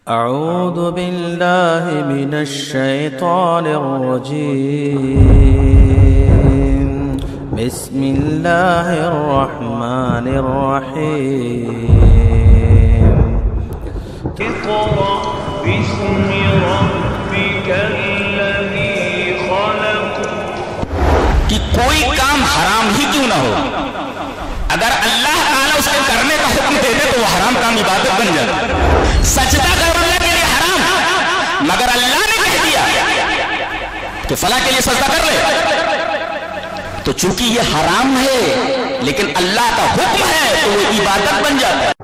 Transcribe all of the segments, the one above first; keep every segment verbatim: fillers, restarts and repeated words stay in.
أعوذ بالله من الشيطان الرجيم. بسم الله الرحمن الرحيم. اقرأ باسم ربك الذي خلق. کہ کوئی کام حرام ہی کیوں نہ ہو، اگر اللہ تعالیٰ اس کے کرنے کا حکم دے دے تو وہ حرام کام عبادت بن جائے. سجدہ غیر اللہ کے لیے حرام، مگر اللہ نے کہہ دیا کہ فلاں کے لیے سجدہ کر لے، تو چونکہ یہ حرام ہے لیکن اللہ کا حکم ہے تو وہ عبادت بن جاتا ہے.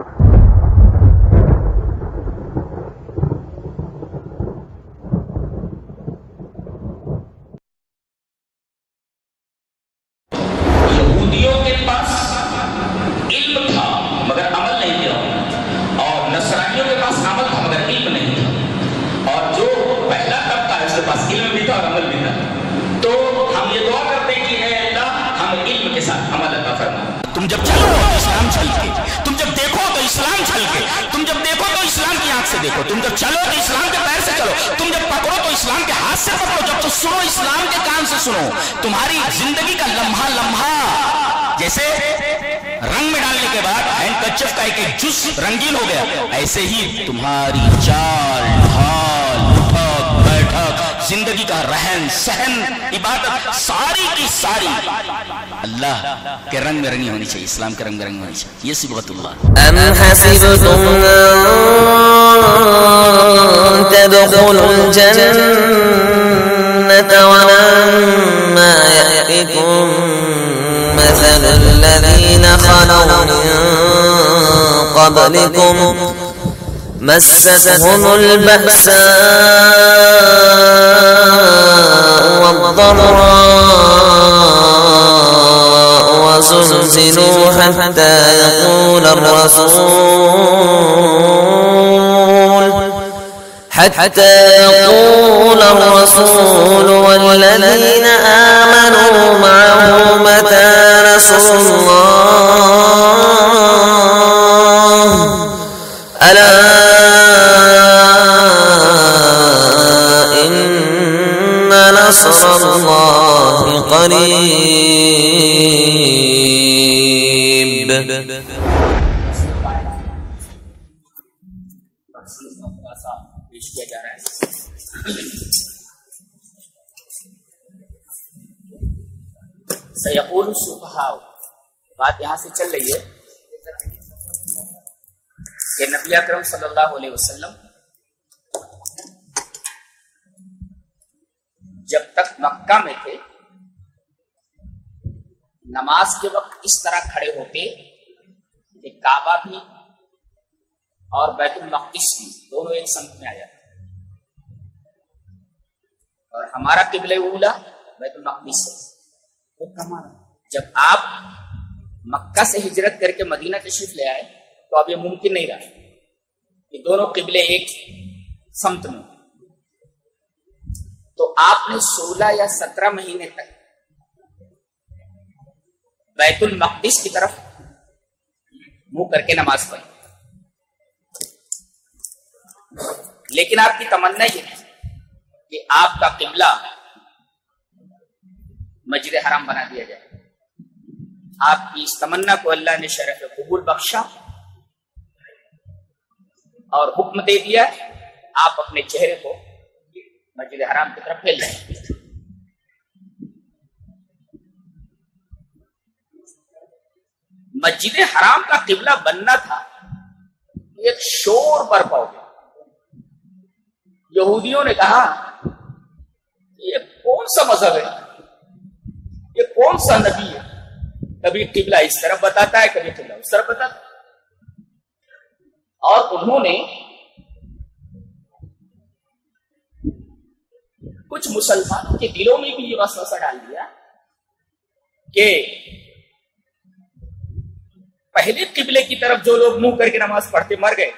یہودیوں کے پاس علم تھا مگر عمل نہیں تھا، اور نصرانیوں کے پاس عمل تھا مگر علم نہیں تھا. اور جو پہلا طبقہ ہے اس کے پاس علم بھی تھا اور عمل بھی تھا. تو ہم یہ دعا کرتے ہیں کہ اے اللہ ہم علم کے ساتھ عمل عطا فرما. تم جب چلو تو اسلام چل کے، تم جب دیکھو تو اسلام چل کے، تم جب دیکھو تو اسلام کی آنکھ سے دیکھو، تم جب چلو تو اسلام کے پیر سے چلو، تم جب پکڑو تو اسلام کے ہاتھ سے پکڑو، جب تو سنو اسلام کے کان سے سنو. تمہاری زندگی کا لمحہ لمحہ جیسے رنگ میں ڈالنے کے بعد ہینڈ کرچیف کا ایک ایک جز رنگین ہو گیا، ایسے ہی تمہاری چال ڈھال اٹھک بیٹھک زندگی کا رہن سہن عبادت ساری کی ساری اللہ کے رنگ میں رنگی ہونی چاہیے، اسلام کے رنگ میں رنگی ہونی چاہیے. یہ صبغۃ اللہ. ام حسبتم ان تدخلوا الجنة ولما يأتكم مثل الذين خلوا من قبلكم مستهم البأساء والضراء وزلزلوا حتى يقول الرسول حتى يقول الرسول والذين آمنوا معه متى نصر الله ألا إن نصر الله قريب. پیش کیا جا رہا ہے. سیقول السفہاء، بات یہاں سے چل رہی ہے کہ نبی اکرم صلی اللہ علیہ وسلم جب تک مکہ میں تھے نماز کے وقت اس طرح کھڑے ہوتے کہ کعبہ بھی اور بیت المقدس بھی دونوں ایک سمت میں آیا، اور ہمارا قبلہ اولا بیت المقدس ہے. جب آپ مکہ سے ہجرت کر کے مدینہ تشریف لے آئے تو اب یہ ممکن نہیں رہا کہ دونوں قبلے ایک سمت میں. تو آپ نے سولہ یا سترہ مہینے تک بیت المقدس کی طرف منہ کر کے نماز پڑھی، لیکن آپ کی تمنا یہ ہے کہ آپ کا قبلہ مسجد حرام بنا دیا جائے. آپ کی اس تمنا کو اللہ نے شرف قبول بخشا اور حکم دے دیا آپ اپنے چہرے کو مسجد حرام کی طرف پھیل جائیں. مسجد حرام کا قبلہ بننا تھا، ایک شور برپا ہو گیا. یہودیوں نے کہا یہ کون سا مذہب ہے، یہ کون سا نبی ہے، کبھی قبلہ اس طرف بتاتا ہے کبھی قبلہ اس طرف بتاتا ہے. اور انہوں نے کچھ مسلمانوں کے دلوں میں بھی یہ وسوسہ ڈال دیا کہ پہلے قبلے کی طرف جو لوگ منہ کر کے نماز پڑھتے مر گئے،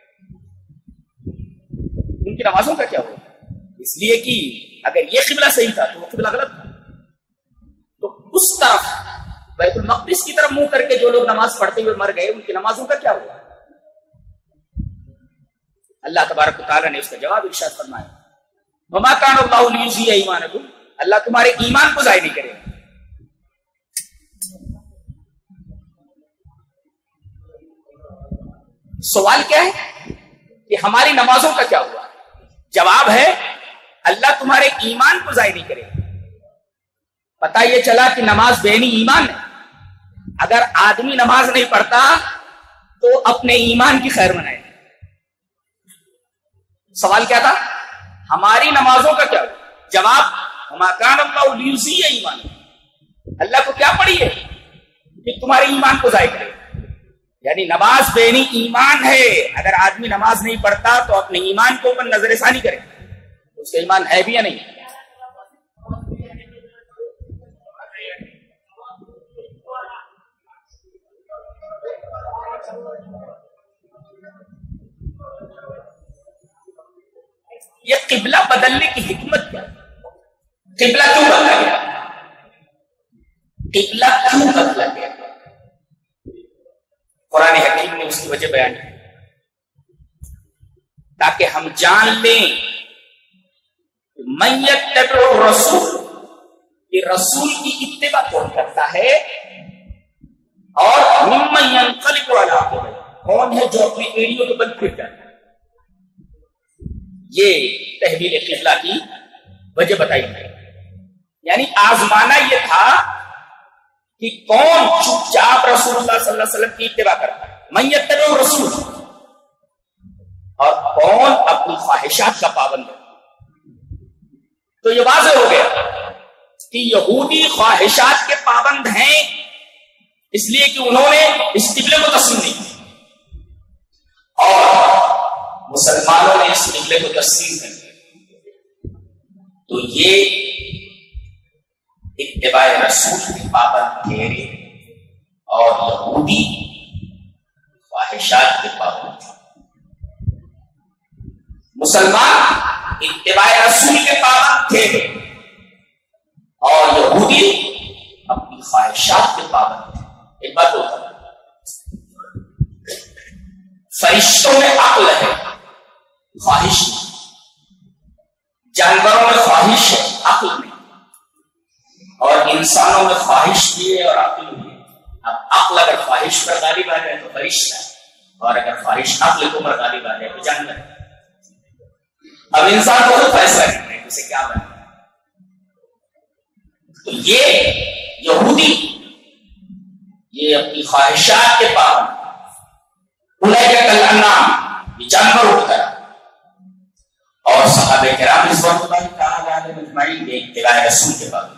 ان کی نمازوں کا کیا ہوا؟ اس لیے کہ اگر یہ قبلہ صحیح تھا تو وہ قبلہ غلط تھا. تو اس طرف بیت المقدس کی طرف منہ کر کے جو لوگ نماز پڑھتے ہوئے مر گئے ان کی نمازوں کا کیا ہوا؟ اللہ تبارک و تعالیٰ نے اس کا جواب ارشاد فرمایا وما کان اللہ لیضیع ایمانکم، اللہ تمہارے ایمان کو ضائع نہیں کرے گا۔ سوال کیا ہے کہ ہماری نمازوں کا کیا ہوا؟ جواب ہے اللہ تمہارے ایمان کو ضائع نہیں کرے گا۔ پتہ یہ چلا کہ نماز بینی ایمان ہے۔ اگر آدمی نماز نہیں پڑھتا تو اپنے ایمان کی خیر منائے۔ سوال کیا تھا؟ ہماری نمازوں کا کیا ہوا؟ جواب وما کان اللہ لیضیع ایمانکم، اللہ کو کیا پڑی ہے کہ تمہارے ایمان کو ضائع کرے، یعنی نماز بینی ایمان ہے۔ اگر آدمی نماز نہیں پڑھتا تو اپنے ایمان کو اوپر نظر ثانی کرے، اس کا ایمان ہے بھی یا نہیں؟ یہ قبلہ بدلنے کی حکمت کیا؟ قبلہ کیوں بدلا گیا؟ قبلہ کیوں بدلا گیا؟ قرآن حکیم نے اس کی وجہ بیان کی تاکہ ہم جان لیں من یتبع الرسول، یہ رسول کی اتباع کون کرتا ہے، اور ممن ینقلب علی عقبیہ، کون ہے جو اپنی ایڑیوں کے بل پھر جاتا ہے۔ یہ تحویل قبلہ کی وجہ بتائی گئی، یعنی آزمانا یہ تھا کہ کون چپ چاپ رسول اللہ صلی اللہ علیہ وسلم کی اتباع کرتا ہے، من یتبع الرسول، اور کون اپنی خواہشات کا پابند ہے۔ تو یہ واضح ہو گیا کہ یہودی خواہشات کے پابند ہیں، اس لیے کہ انہوں نے اس قبلے کو تسلیم نہیں کیا، اور مسلمانوں نے اس قبلے کو تسلیم کر دیا۔ تو یہ اتباع رسول کے پابند ٹھہرے اور یہودی خواہشات کے پابند تھے۔ مسلمان اتباع رسول کے پابند تھے اور یہودی اپنی خواہشات کے پابند تھے۔ ایک بات ہوتا ہے، فرشتوں میں عقل ہے، خواہش نہیں، جانوروں میں خواہش ہے، عقل نہیں، اور انسانوں میں خواہش بھی ہے اور عقل بھی ہے۔ اب عقل اگر خواہش پر غالب آ جائے تو فرشتہ ہے، اور اگر خواہش عقل کو پر غالب آ جائے تو جانور ہے۔ اب انسان کو خود فیصلہ کرنا ہے اسے کیا بننا ہے۔ تو یہ یہودی یہ اپنی خواہشات کے پابند، اولئک کالانعام، یہ جانور اٹھ کر، اور صحابہ کرام رضوان اللہ تعالی علیہم اجمعین یہ اتباع رسول کے پابند۔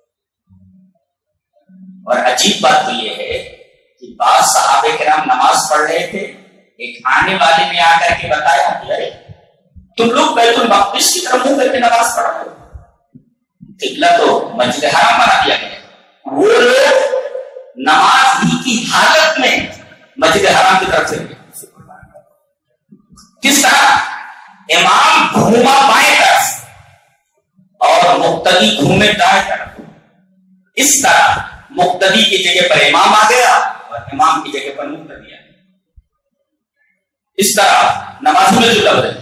اور عجیب بات تو یہ ہے کہ بعض صحابہ کرام نماز پڑھ رہے تھے، ایک آنے والے نے آ کر کے بتایا کہ ارے تم لوگ بیت المقدس کی طرف منہ کر کے نماز پڑھ رہے ہو، قبلہ تو مسجد حرام بنا دیا گیا۔ وہ لوگ نماز ہی کی حالت میں مسجد حرام کی طرف سے کس طرح؟ امام گھوما بائیں طرف اور مقتدی گھومے دائیں طرف، اس طرح مقتدی کی جگہ پر امام آ گیا اور امام کی جگہ پر مقتدی آ گیا۔ اس طرح نماز میں جو لگ رہے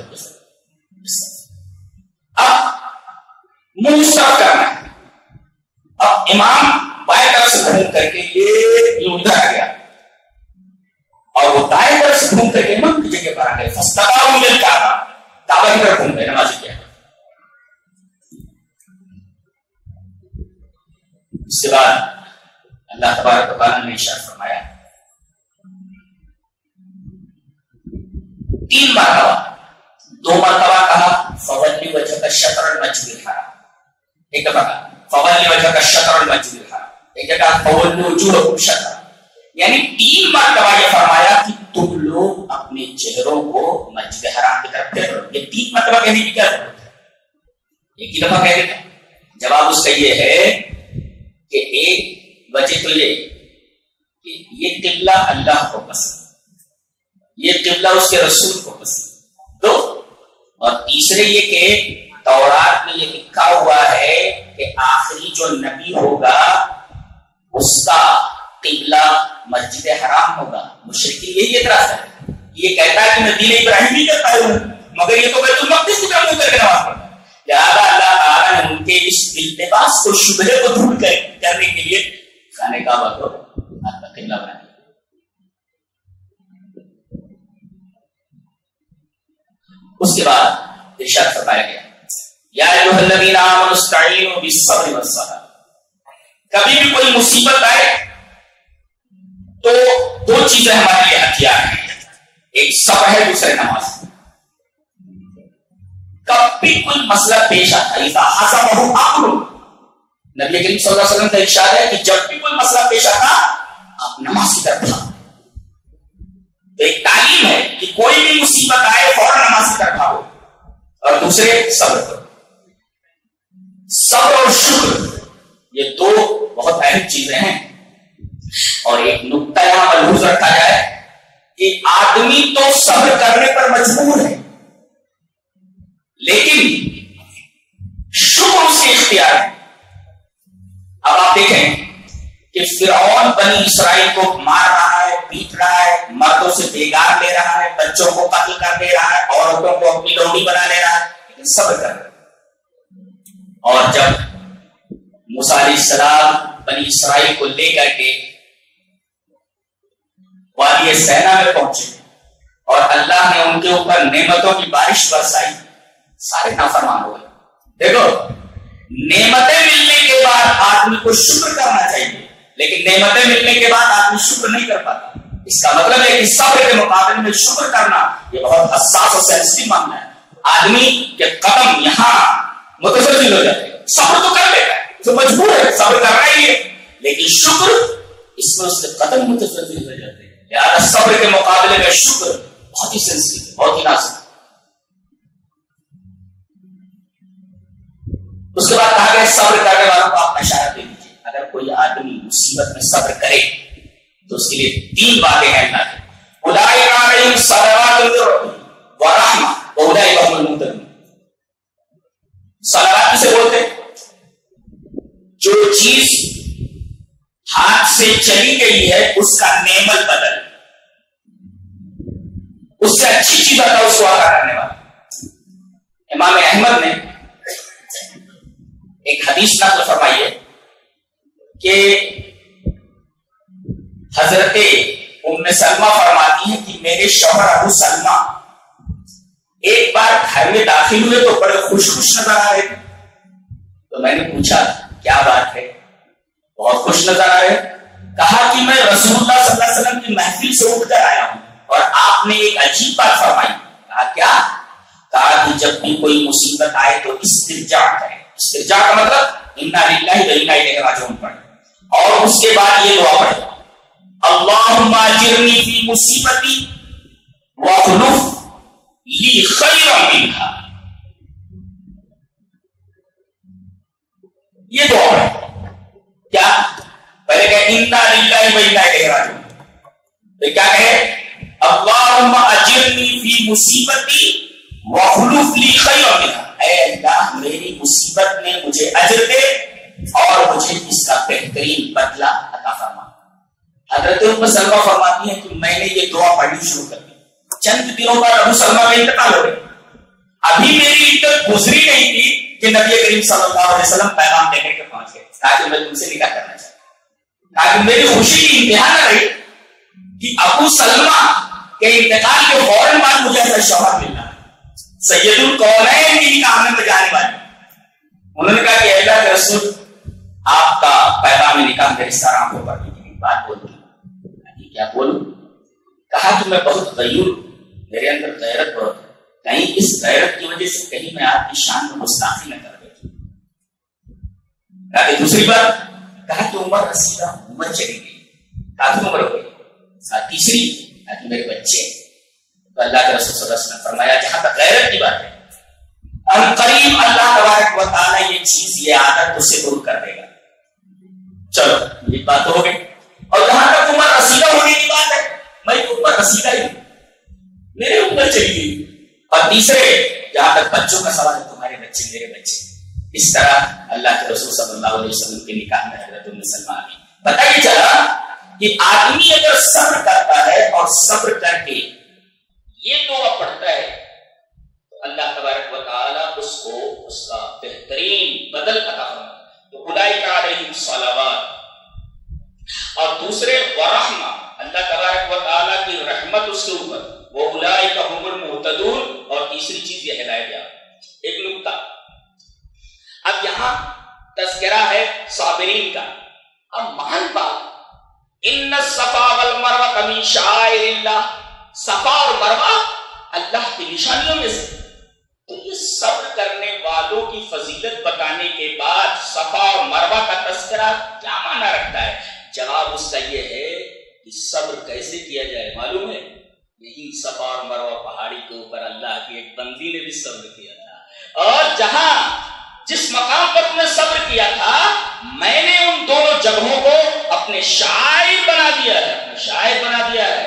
اب منہ صاف کرنا ہے۔ اب امام بائیں طرف سے گھوم کر کے یہ ادھر آ گیا اور وہ دائیں طرف سے گھوم کر کے امام کی جگہ پر آ گئے، فاستقاموا للکعبہ، کعبہ کی طرف گھوم گئے نماز کیا۔ اس کے بعد اللہ تبارک و تعالیٰ نے ارشاد فرمایا تین مرتبہ، دو مرتبہ کہا فولی وجہک شطر المسجد الحرام، ایک دفعہ کہا فولی وجہک شطر المسجد الحرام، ایک جگہ فولی وجوہکم شطر، یعنی تین مرتبہ یہ فرمایا کہ تم لوگ اپنے چہروں کو مسجد حرام کی طرف پھیرو۔ یہ تین مرتبہ کہنے کی کیا ضرورت ہے؟ ایک ہی دفعہ کہہ دیتا۔ جواب اس کا یہ ہے کہ ایک وجہ تو یہ کہ یہ قبلہ اللہ کو پسند، یہ قبلہ اس کے رسول کو پسند، دو، اور تیسرے یہ کہ تورات میں یہ لکھا ہوا ہے کہ آخری جو نبی ہوگا اس کا قبلہ مسجد حرام ہوگا۔ مشرکین یہی اعتراض ہے، یہ کہتا ہے کہ میں دین ابراہیمی کرتا ہوں مگر یہ تو بیت المقدس کی طرف منہ کر کے نماز پڑھتا ہے. لہٰذا اللہ تعالیٰ نے ان کے اس التباس کو شبہے کو دور کرنے کے لیے خانہ کعبہ کو اپنا قبلہ بنا دیا. اس کے بعد ارشاد فرمایا گیا یا ایھا الذین آمنوا استعینوا بالصبر والصلاۃ. کبھی بھی کوئی مصیبت آئے تو دو چیزیں ہمارے لیے ہتھیار ہیں, ایک صبر ہے, دوسرے نماز. کب بھی کوئی مسئلہ پیش آتا ہے اذا حسبہ امر, نبی کریم صلی اللہ علیہ وسلم کا ارشاد ہے کہ جب بھی کوئی مسئلہ پیش آتا آپ نماز کی طرف بھاگو. تو ایک تعلیم ہے کہ کوئی بھی مصیبت آئے فوراً نماز کی طرف بھاگو, اور دوسرے صبر کرو. صبر اور شکر یہ دو بہت اہم چیزیں ہیں. اور ایک نقطہ یہاں ملحوظ رکھا جائے کہ آدمی تو صبر کرنے پر مجبور ہے لیکن شکر اس کے اختیار ہے. اب آپ دیکھیں کہ فرعون بنی اسرائیل کو مار رہا ہے, پیٹ رہا ہے, مردوں سے بیگار لے رہا ہے, بچوں کو قتل کر دے رہا ہے, عورتوں کو اپنی لونڈی بنا لے رہا ہے, لیکن صبر کر رہا ہے. اور جب موسیٰ علیہ السلام بنی اسرائیل کو لے کر کے وادی سینا میں پہنچے اور اللہ نے ان کے اوپر نعمتوں کی بارش برسائی, سارے نافرمان ہو گئے. دیکھو نعمتیں ملنے کے بعد آدمی کو شکر کرنا چاہیے لیکن نعمتیں ملنے کے بعد آدمی شکر نہیں کر پاتا. اس کا مطلب ہے کہ صبر کے مقابلے میں شکر کرنا یہ بہت حساس اور سینسٹیو معاملہ ہے. آدمی کے قدم یہاں متزلزل ہو جاتے ہیں. صبر تو کر لیتا ہے, تو مجبور ہے, صبر کر رہا ہی ہے, لیکن شکر اس میں اس کے قدم متزلزل ہو جاتے ہیں. لہٰذا صبر کے مقابلے میں شکر بہت ہی سینسٹیو ہے, بہت ہی نازک. اس کے بعد کہا گیا صبر کرنے والوں کو آپ اشارہ دے دیجیے. اگر کوئی آدمی مصیبت میں صبر کرے تو اس کے لیے تین باتیں ہیں اللہ کی. اولئک علیہم صلوات من ربہم ورحمہ واولئک هم المہتدون. صلوات کسے بولتے ہیں؟ جو چیز ہاتھ سے چلی گئی ہے اس کا نعمت بدل, اس سے اچھی چیز آتا اس کو عطا کرنے والا. امام احمد نے ایک حدیث نقل فرمائی ہے کہ حضرت ام سلمہ فرماتی ہیں کہ میرے شوہر ابو سلمہ ایک بار گھر میں داخل ہوئے تو بڑے خوش خوش نظر آ رہے تھے. تو میں نے پوچھا کیا بات ہے, بہت خوش نظر آ رہے. کہا کہ میں رسول اللہ صلی اللہ علیہ وسلم کی محفل سے اٹھ کر آیا ہوں اور آپ نے ایک عجیب بات فرمائی. کہا کیا؟ کہا کہ جب بھی کوئی مصیبت آئے تو استرجاع کرے. استرجاع کا مطلب انا للہ و انا الیہ راجعون پڑھے, اور اس کے بعد یہ دعا پڑھے اللہم اجرنی فی مصیبتی واخلف لی خیرا منہا. یہ دعا پڑھے. کیا؟ پہلے کہ انا للہ و انا الیہ راجعون, تو کیا کہے اللہم اجرنی فی مصیبتی واخلف لی خیرا منہا. اے اللہ میری مصیبت میں مجھے اجر دے اور مجھے اس کا بہترین بدلہ عطا فرما. حضرت ام سلمہ فرماتی ہیں کہ میں نے یہ دعا پڑھنی شروع کر دی. چند دنوں بعد ابو سلمہ کا انتقال ہو گیا. ابھی میری عدت گزری نہیں تھی کہ نبی کریم صلی اللہ علیہ وسلم پیغام دے کر پہنچ گئے تاکہ میں تم سے نکاح کرنا چاہتا, تاکہ میری خوشی کی انتہا نہ رہی کہ ابو سلمہ کے انتقال کے فوراً بعد مجھے ایسا شوہر ملنا ہے سید القونین کی نکاح میں جانے والے. انہوں نے کہا کہ اللہ کے رسول آپ کا پیغام نکاح میرے سارا کو پڑھ لیجیے. بات بول دی. کیا بولوں؟ کہا کہ میں بہت غیور, میرے اندر غیرت بہت ہے, کہیں اس غیرت کی وجہ سے کہیں میں آپ کی شان میں گستاخی نہ کر بیٹھوں. کہا کہ دوسری بات, کہا کہ عمر رسیدہ عمر چلی گئی, کافی عمر ہو گئی. تیسری کہا کہ میرے بچے. تو اللہ کے رسول صلی اللہ علیہ وسلم نے فرمایا جہاں تک غیرت کی بات ہے ان قریب اللہ تبارک و تعالی یہ چیز یہ عادت اسے دور کر دے گا. چلو یہ بات ہو گئی. اور جہاں تک عمر رسیدہ ہونے کی بات ہے میں عمر رسیدہ ہی میرے عمر چلی گئی. اور تیسرے جہاں تک بچوں کا سوال ہے تمہارے بچے میرے بچے. اس طرح اللہ کے رسول صلی اللہ علیہ وسلم کے نکاح میں حضرت ام سلمہ آئی. پتہ یہ چلا کہ آدمی اگر صبر کرتا ہے اور صبر کر کے اس کے اوپر وہ اولئک هم المهتدون، اور تیسری چیز یہ ہدایت یافتہ۔ ایک نکتہ، اب یہاں تذکرہ ہے صابرین کا، اب محل بات ان الصفا والمروہ من شعائر اللہ، صفا اور مروہ اللہ کی نشانیوں میں سے، تو یہ صبر کرنے والوں کی فضیلت بتانے کے بعد صفا اور مروہ کا تذکرہ کیا معنی رکھتا ہے؟ جواب اس کا یہ ہے کہ صبر کیسے کیا جائے معلوم ہے؟ یہی صفا اور مروہ پہاڑی کے اوپر اللہ کی ایک بندی نے بھی صبر کیا تھا، اور جہاں جس مقام پر تم نے صبر کیا تھا میں نے ان دونوں جگہوں کو اپنے شاعر بنا دیا ہے، اپنے شاعر بنا دیا ہے۔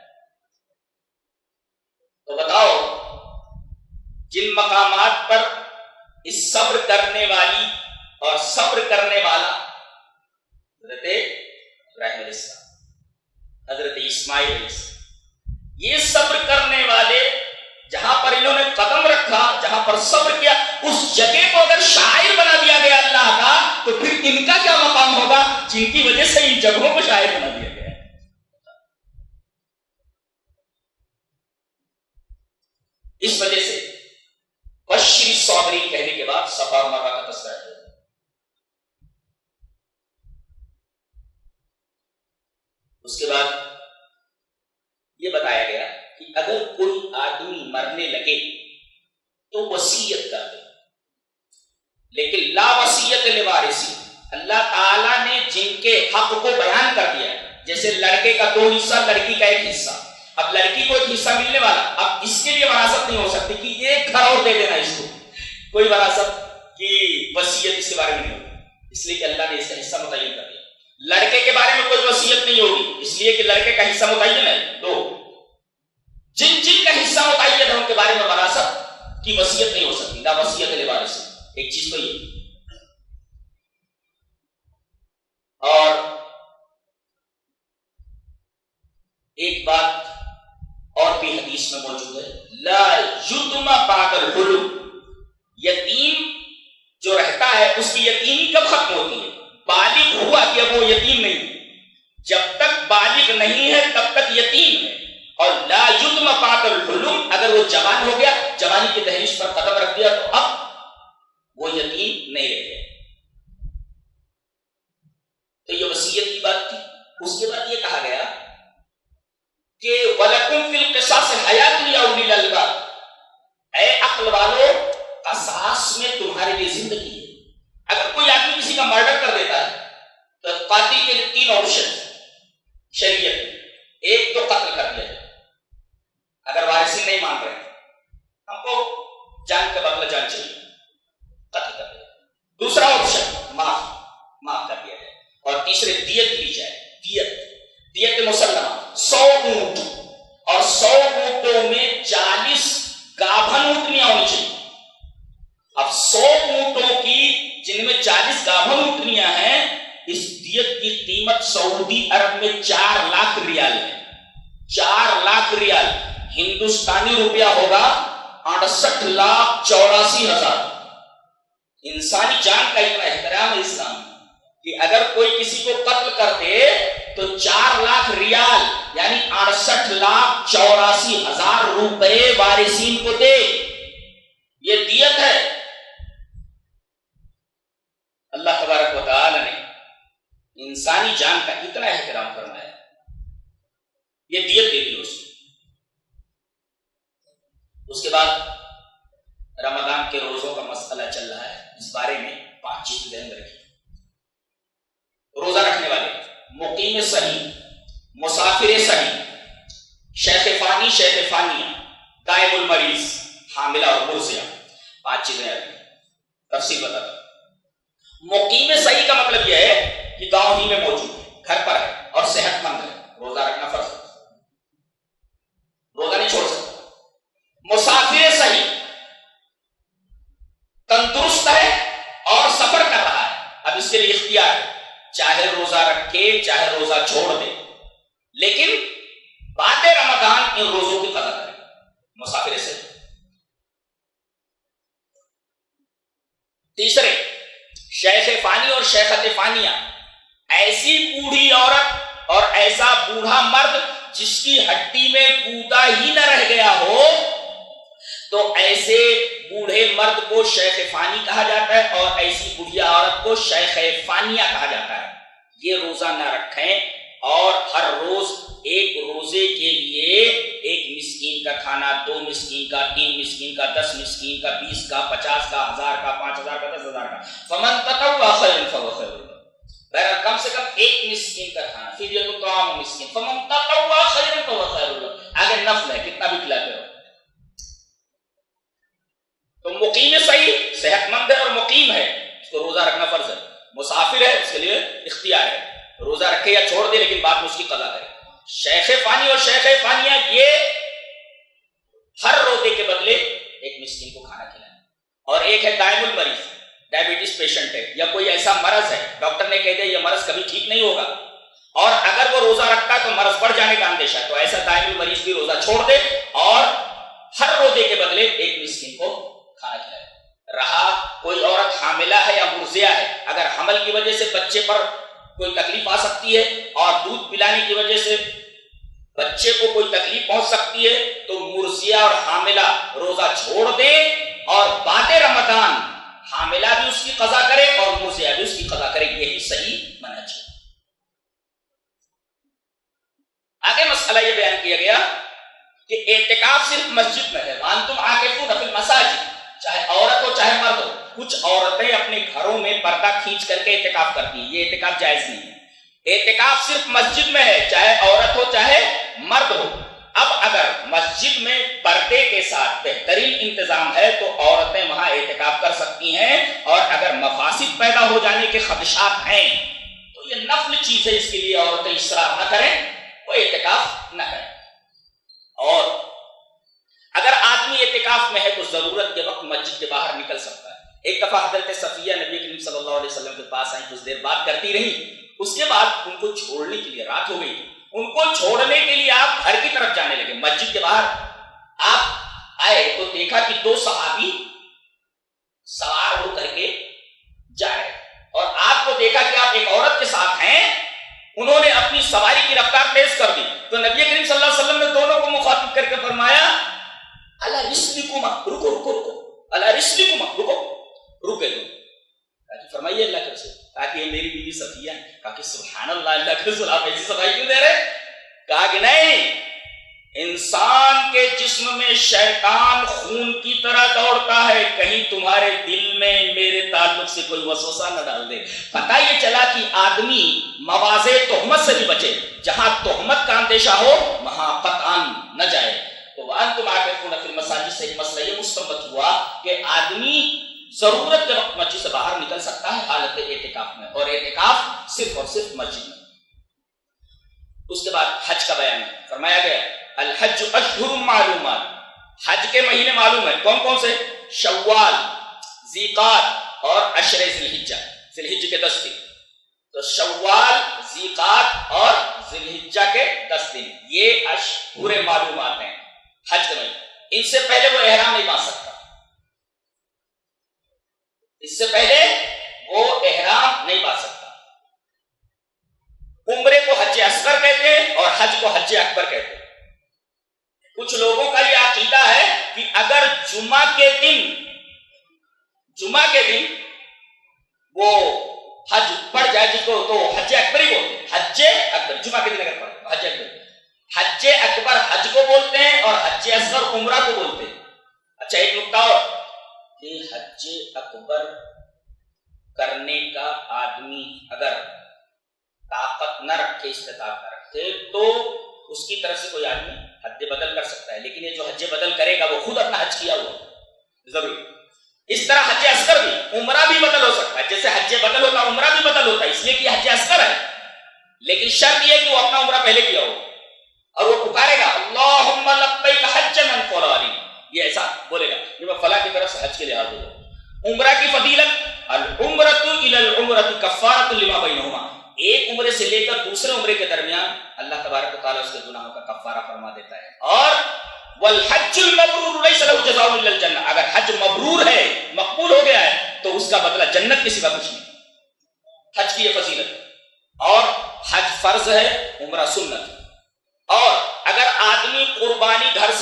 تو بتاؤ جن مقامات پر اس صبر کرنے والی اور صبر کرنے والا حضرت ابراہیم علیہ السلام، حضرت اسماعیل علیہ السلام، یہ صبر کرنے والے جہاں پر انہوں نے قدم رکھا، جہاں پر صبر کیا، اس جگہ کو اگر شاعر بنا دیا گیا اللہ کا، تو پھر ان کا کیا مقام ہوگا جن کی وجہ سے ان جگہوں کو شاعر بنا دیا گیا ہے۔ اس وجہ سے بشر الصابرین کہنے کے بعد صفا اور مروہ کا تذکرہ ہے۔ اس کے بعد یہ بتایا گیا کہ اگر کوئی آدمی مرنے لگے تو وصیت کر دے، لیکن لا وصیت لوارثی، اللہ تعالیٰ نے جن کے حق کو بیان کر دیا ہے، جیسے لڑکے کا دو حصہ، لڑکی کا ایک حصہ، اب لڑکی کو ایک حصہ ملنے والا، اب اس کے لیے وراثت نہیں ہو سکتی کہ ایک گھر اور دے دینا اس کو، کوئی وراثت کی وصیت اس کے بارے میں نہیں ہوگی، اس لیے کہ اللہ نے اس کا حصہ متعین کر دیا۔ لڑکے کے بارے میں کوئی وصیت نہیں ہوگی، اس لیے کہ لڑکے کا حصہ متعین ہے۔ دو، جن جن کا حصہ متعین ہے ان کے بارے میں وراثت کی وصیت نہیں ہو سکتی، لا وصیت لوارث۔ ایک چیز تو یہ، اور ایک بات اور بھی حدیث میں موجود ہے، لا یتم بعد الحلم، یتیم جو رہتا ہے اس کی یتیمی کب ختم ہوتی ہے؟ بالغ ہوا کہ وہ یتیم نہیں، جب تک بالغ نہیں ہے تب تک یتیم ہے۔ اور لا یتم بعد الحلم، اگر وہ جوان ہو گیا، جوانی کی دہلیز پر قدم رکھ دیا، تو اب وہ یتیم نہیں رہ گیا۔ تو یہ وصیت کی بات تھی۔ اس کے بعد یہ کہا گیا کہ وَلَكُمْ فِي الْقِصَاصِ حَيَاتٌ يَا أُولِي الْأَلْبَابِ، اے عقل والو قصاص میں تمہارے لیے زندگی ہے۔ اگر کوئی آدمی کسی کا مرڈر کر دیتا ہے تو قاتل کے لیے تین آپشن شریعت میں، ایک تو قتل کر دیا جائے، اگر وارثین نہیں مان رہے ہم کو جان کے بدلہ جان چاہیے، قتل کر دیا۔ دوسرا آپشن معاف معاف کر دیا جائے، اور تیسرے دیت لی جائے، دیت دیت مسلمہ سو اونٹ، اور سو اونٹوں میں چالیس گابھن اونٹنیاں ہونی چاہیے۔ اب سو اونٹوں کی جن میں چالیس گابھن اونٹنیاں ہیں، اس دیت کی قیمت سعودی عرب میں چار لاکھ ریال ہے۔ چار لاکھ ریال ہندوستانی روپیہ ہوگا اڑسٹھ لاکھ چوراسی ہزار۔ انسانی جان کا اتنا احترام ہے اسلام میں کہ اگر کوئی کسی کو قتل کر دے تو چار لاکھ ریال یعنی اڑسٹھ لاکھ چوراسی ہزار روپے وارثین کو دے، یہ دیت ہے۔ اللہ تبارک و تعالی نے انسانی جان کا اتنا احترام فرمایا، یہ دیت دے دی اس نے۔ اس کے بعد رمضان کے روزوں کا مسئلہ چل رہا ہے، اس بارے میں پانچ چیزیں ذہن میں رکھیں۔ روزہ رکھنے والے، مقیم صحیح، مسافر صحیح، شیخ فانی شیخ فانیہ، دائم المریض، حاملہ اور مرضعہ، پانچ چیزیں رکھیں۔ تفصیل بتاتا ہوں۔ مقیم صحیح کا مطلب یہ ہے کہ گاؤں ہی میں موجود ہے، گھر پر ہے اور صحت مند ہے، روزہ رکھنا فرض ہے، روزہ نہیں چھوڑ سکتا۔ مسافر صحیح، تندرست ہے اور سفر کر رہا ہے، اب اس کے لیے اختیار ہے، چاہے روزہ رکھے چاہے روزہ چھوڑ دے، لیکن بعد رمضان ان روزوں کی قضا کرے، مسافر صحیح۔ تیسرے، شیخ فانی اور شیخت فانیہ، ایسی بوڑھی عورت اور ایسا بوڑھا مرد جس کی ہڈی میں گودا ہی نہ رہ گیا ہو تو ایسے بوڑھے مرد کو شیخ فانی کہا جاتا ہے اور ایسی بڑھیا عورت کو شیخ فانیہ کہا جاتا ہے. یہ روزہ نہ رکھیں اور ہر روز ایک روزے کے لیے ایک مسکین کا کھانا، دو مسکین کا، تین مسکین کا، دس مسکین کا، بیس کا، پچاس کا، ہزار کا، پانچ ہزار کا، دس ہزار کا. فمن تطوع خیرا فهو خیر له. بہرحال کم سے کم ایک مسکین کا کھانا، فدیہ طعام مسکین. فمن تطوع خیرا فهو خیر له. آگے نفل ہے، کتنا بھی کھلاتے رہو. تو مقیم صحیح صحت مند ہے اور مقیم ہے، اس کو روزہ رکھنا فرض ہے. مسافر ہے، اس کے لیے اختیار ہے، روزہ رکھے یا چھوڑ دے لیکن بعد میں اس کی قضا کرے. شیخ فانی اور شیخ فانیہ یہ ہر روزے کے بدلے ایک مسکین کو کھانا کھلائیں. اور ایک ہے دائم المریض، ڈائبٹیز پیشنٹ ہے یا کوئی ایسا مرض ہے ڈاکٹر نے کہہ دیا یہ مرض کبھی ٹھیک نہیں ہوگا اور اگر وہ روزہ رکھتا ہے تو مرض بڑھ جانے کا اندیشہ ہے، تو ایسا دائم المریض بھی روزہ چھوڑ دے اور ہر روزے کے بدلے ایک مسکین کو کھانا کھلائے. رہا کوئی عورت حاملہ ہے یا مرضیہ ہے، اگر حمل کی وجہ سے بچے پر کوئی تکلیف آ سکتی ہے اور دودھ پلانے کی وجہ سے بچے کو کوئی تکلیف پہنچ سکتی ہے تو مرضیہ اور حاملہ روزہ چھوڑ دے اور بعد رمضان حاملہ بھی اس کی قضا کرے اور مرضیہ بھی اس کی قضا کرے. یہی صحیح منہج ہے. آگے مسئلہ یہ بیان کیا گیا کہ اعتکاف صرف مسجد میں ہے. وانتم عاکفون فی المساجد، چاہے عورت ہو چاہے مرد ہو. کچھ عورتیں اپنے گھروں میں پردہ کھینچ کر کے اعتکاف کرتی ہیں، یہ اعتکاف جائز نہیں ہے. اعتکاف صرف مسجد میں ہے، چاہے عورت ہو چاہے مرد ہو. اب اگر مسجد میں پردے کے ساتھ بہترین انتظام ہے تو عورتیں وہاں اعتکاف کر سکتی ہیں، اور اگر مفاسد پیدا ہو جانے کے خدشات ہیں تو یہ نفل چیز ہے، اس کے لیے عورتیں اصرار نہ کریں، وہ اعتکاف نہ کریں. اور اگر آدمی اعتکاف میں ہے تو ضرورت کے وقت مسجد کے باہر نکل سکتا ہے. ایک دفعہ حضرت صفیہ نبی کریم صلی اللہ علیہ وسلم کے پاس آئیں، کچھ دیر بات کرتی رہی. اس کے بعد ان کو چھوڑنے کے لیے رات ہو گئی، ان کو چھوڑنے کے لیے آپ گھر کی طرف جانے لگے. مسجد کے باہر آپ آئے تو دیکھا کہ دو صحابی سوار ہو کر کے جا رہے اور آپ کو دیکھا کہ آپ ایک عورت کے ساتھ ہیں. انہوں نے اپنی سواری کی رفتار تیز کر دی تو نبی کریم صلی اللہ علیہ وسلم نے دونوں کو مخاطب کر کے فرمایا الا رسلکما، رکو رکو رکو، الا رسلکما، رکو رکے دو. فرمائیے اللہ کے رسول، تاکہ یہ میری بیوی صفیہ ہے. کہا کہ سبحان اللہ، اللہ کے رسول آپ ایسی صفائی کیوں دے رہے؟ کہا کہ نہیں، انسان کے جسم میں شیطان خون کی طرح دوڑتا ہے، کہیں تمہارے دل میں میرے تعلق سے کوئی وسوسہ نہ ڈال دے. پتہ یہ چلا کہ آدمی مواضع تہمت سے بھی بچے، جہاں تہمت کا اندیشہ ہو وہاں قطعاً نہ جائے. تو وانتم عاکفون فی المساجد سے ایک مسئلہ یہ مستنبط ہوا کہ آدمی ضرورت کے وقت مسجد سے باہر نکل سکتا ہے حالت اعتکاف میں، اور اعتکاف صرف اور صرف مسجد میں. اس کے بعد حج کا بیان فرمایا گیا الحج اشہر معلومات، حج کے مہینے معلوم ہیں کون کون سے؟ شوال، ذیقات اور عشر ذی الحجہ، ذی الحجہ کے دس دن. تو شوال، ذیقات اور ذی الحجہ کے دس دن یہ اشہر معلومات ہیں حج کے مہینے. ان سے پہلے وہ احرام نہیں باندھ سکتا، اس سے پہلے وہ احرام نہیں باندھ سکتا. عمرے کو حج اصغر کہتے ہیں اور حج کو حج اکبر کہتے ہیں. کچھ لوگوں کا یہ عقیدہ ہے کہ اگر جمعہ کے دن جمعہ کے دن وہ حج پڑ جائے جس کو تو حج اکبر ہی بولتے ہیں. حج اکبر جمعہ کے دن اگر پڑے حج اکبر، حج اکبر حج کو بولتے ہیں اور حج اصغر عمرہ کو بولتے ہیں. اچھا ایک نکتہ اور کہ حج اکبر کرنے کا آدمی اگر طاقت نہ رکھے، استطاعت نہ رکھے، تو اس کی طرف سے کوئی آدمی حج بدل کر سکتا ہے. لیکن یہ جو حج بدل کرے گا وہ خود اپنا حج کیا ہوا ضروری. اس طرح حج اصغر بھی، عمرہ بھی بدل ہو سکتا ہے. جیسے حج بدل ہوتا ہے عمرہ بھی بدل ہوتا ہے، اس لیے کہ حج اصغر ہے. لیکن شرط یہ کہ وہ اپنا عمرہ پہلے کیا ہو اور وہ پکارے گا اللہم لبیک حجا من فلان، یہ ایسا بولے گا کہ میں فلاں کی طرف سے حج کے لیے حاضر ہوں. عمرہ کی فضیلت العمرۃ الی العمرۃ کفارۃ لما بینہما، ایک عمرے سے لے کر دوسرے عمرے کے درمیان اللہ تبارک و تعالیٰ اس کے گناہوں کا کفارہ فرما دیتا ہے. اور والحج المبرور لیس له جزاء الا الجنہ، اگر حج مبرور ہے، مقبول ہو گیا ہے تو اس کا بدلہ جنت کے سوا کچھ نہیں. حج کی یہ فضیلت ہے. اور حج فرض ہے، عمرہ سنت. اور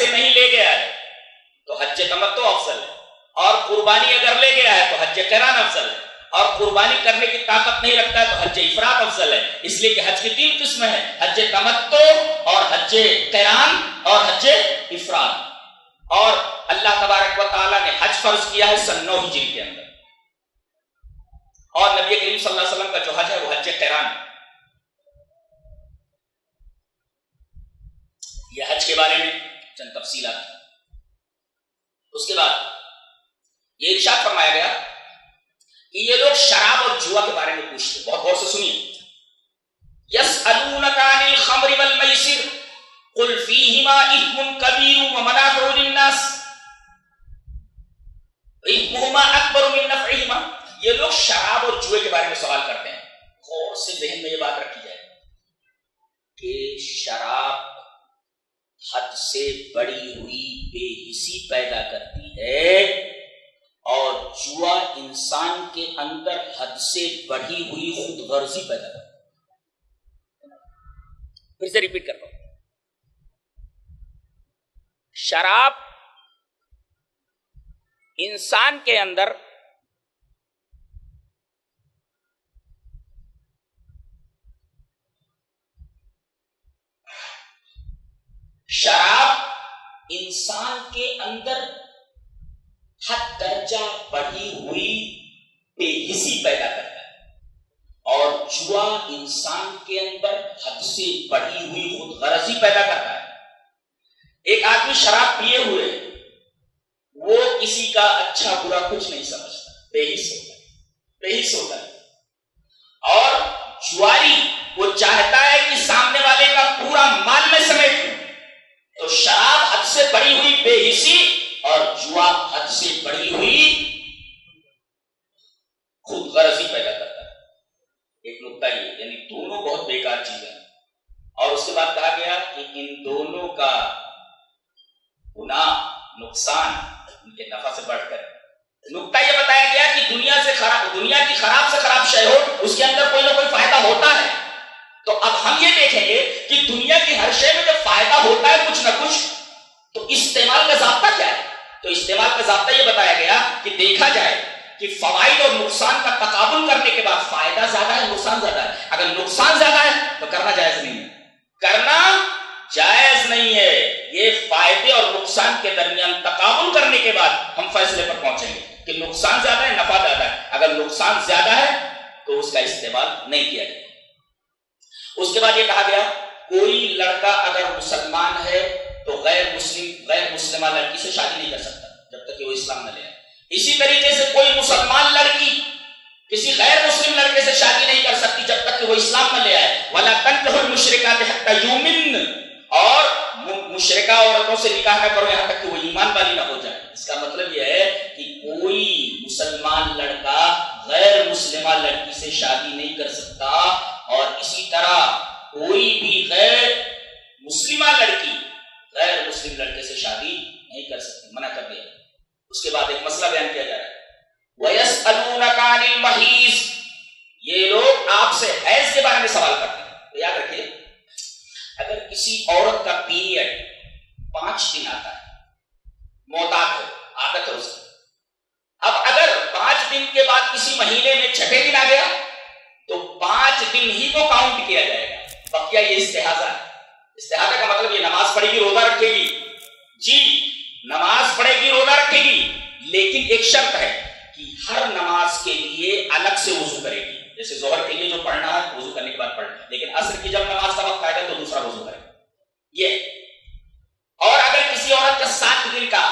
سے نہیں لے گیا ہے تو حج تمتع افضل ہے، اور قربانی اگر لے گیا ہے تو حج قران افضل ہے، اور قربانی کرنے کی طاقت نہیں رکھتا ہے تو حج افراد افضل ہے۔ اس لیے کہ حج کی تین قسمیں ہیں، حج تمتع اور حج قران اور حج افراد۔ اور اللہ تبارک و تعالیٰ نے حج فرض کیا ہے سن نو ہجری کے اندر، اور نبی کریم صلی اللہ علیہ وسلم کا جو حج ہے وہ حج قران ہے۔ یہ حج کے بارے میں چند تفصیلات۔ اس کے بعد یہ ارشاد فرمایا گیا کہ یہ لوگ شراب اور جوا کے بارے میں پوچھتے، بہت غور سے سنیے۔ یسألونک عن الخمر والمیسر قل فیہما اثم کبیر ومنافع للناس اثمہما اکبر من نفعہما۔ یہ لوگ شراب اور جوئے کے بارے میں سوال کرتے ہیں۔ غور سے ذہن میں یہ بات رکھی جائے کہ شراب حد سے بڑی ہوئی بے حسی پیدا کرتی ہے، اور جوا انسان کے اندر حد سے بڑھی ہوئی خود غرضی پیدا کرتی ہے۔ پھر سے ریپیٹ کرتا ہوں، شراب انسان کے اندر شراب انسان کے اندر حد درجہ بڑھی ہوئی بے حسی پیدا کرتا ہے، اور جوا انسان کے اندر حد سے بڑھی ہوئی خود غرضی پیدا کرتا ہے۔ ایک آدمی شراب پیے ہوئے وہ کسی کا اچھا برا کچھ نہیں سمجھتا، بے حس ہوتا ہے، بے حس ہوتا ہے۔ اور جواری وہ چاہتا ہے کہ سامنے والے کا پورا مال میں سمیٹ لوں۔ تو شراب حد سے بڑی ہوئی بے حسی اور جوا حد سے بڑی ہوئی خود غرضی پیدا کرتا ہے۔ ایک نکتہ یہ، یعنی دونوں بہت بیکار چیزیں ہیں، اور اس کے بعد کہا گیا کہ ان دونوں کا گناہ نقصان ان کے نفع سے بڑھ کر۔ نکتہ یہ بتایا گیا کہ دنیا سے خراب دنیا کی خراب سے خراب شے ہو اس کے اندر کوئی نہ کوئی فائدہ ہوتا ہے۔ تو اب ہم یہ دیکھیں گے کہ دنیا کی ہر شے میں جب فائدہ ہوتا ہے کچھ نہ کچھ، تو استعمال کا ضابطہ کیا ہے؟ تو استعمال کا ضابطہ یہ بتایا گیا کہ دیکھا جائے کہ فوائد اور نقصان کا تقابل کرنے کے بعد فائدہ زیادہ ہے نقصان زیادہ ہے۔ اگر نقصان زیادہ ہے تو کرنا جائز نہیں ہے، کرنا جائز نہیں ہے۔ یہ فائدے اور نقصان کے درمیان تقابل کرنے کے بعد ہم فیصلے پر پہنچیں گے کہ نقصان زیادہ ہے نفع زیادہ ہے۔ اگر نقصان زیادہ ہے تو اس کا استعمال نہیں کیا جائے۔ اس کے بعد یہ کہا گیا کوئی لڑکا اگر مسلمان ہے تو غیر مسلم غیر مسلمہ لڑکی سے شادی نہیں کر سکتا جب تک کہ وہ اسلام نہ لے آئے۔ اسی طریقے سے کوئی مسلمان لڑکی کسی غیر مسلم لڑکے سے شادی نہیں کر سکتی جب تک کہ وہ اسلام نہ لے آئے۔ وَلَا تَنكِحُوا الْمُشْرِكَاتِ حَتَّى يُؤْمِنَّ، اور مشرکہ عورتوں سے نکاح نہ کرو یہاں تک کہ وہ ایمان والی نہ ہو جائے۔ اس کا مطلب یہ ہے کہ کوئی مسلمان لڑکا غیر مسلمہ لڑکی سے شادی نہیں کر سکتا، اور اسی طرح کوئی بھی غیر مسلمہ لڑکی غیر مسلم لڑکے سے شادی نہیں کر سکتی، منع کر دیا۔ اس کے بعد ایک مسئلہ بیان کیا جا رہا ہے، وَيَسْأَلُونَكَ عَنِ الْمَحِيضِ، یہ لوگ آپ سے حیض کے بارے میں سوال کرتے ہیں۔ تو یاد رکھیے اگر کسی عورت کا پیریڈ پانچ دن آتا ہے، معتاد ہے، عادت ہے اس کی، اب اگر پانچ دن کے بعد کسی مہینے میں چھٹے دن آ گیا تو پانچ دن ہی کو کاؤنٹ کیا جائے گا، بقیہ یہ استحاضہ ہے۔ استحاضہ کا مطلب یہ نماز پڑھے گی روزہ رکھے گی، جی نماز پڑھے گی روزہ رکھے گی، لیکن ایک شرط ہے کہ ہر نماز کے لیے الگ سے وضو کرے گی۔ جیسے ظہر کے لیے جو پڑھنا ہے وضو کرنے کے بعد پڑھنا ہے، لیکن عصر کی جب نماز کا وقت آئے گا تو دوسرا وضو کرے گا یہ۔ اور اگر کسی عورت کا سات دن کا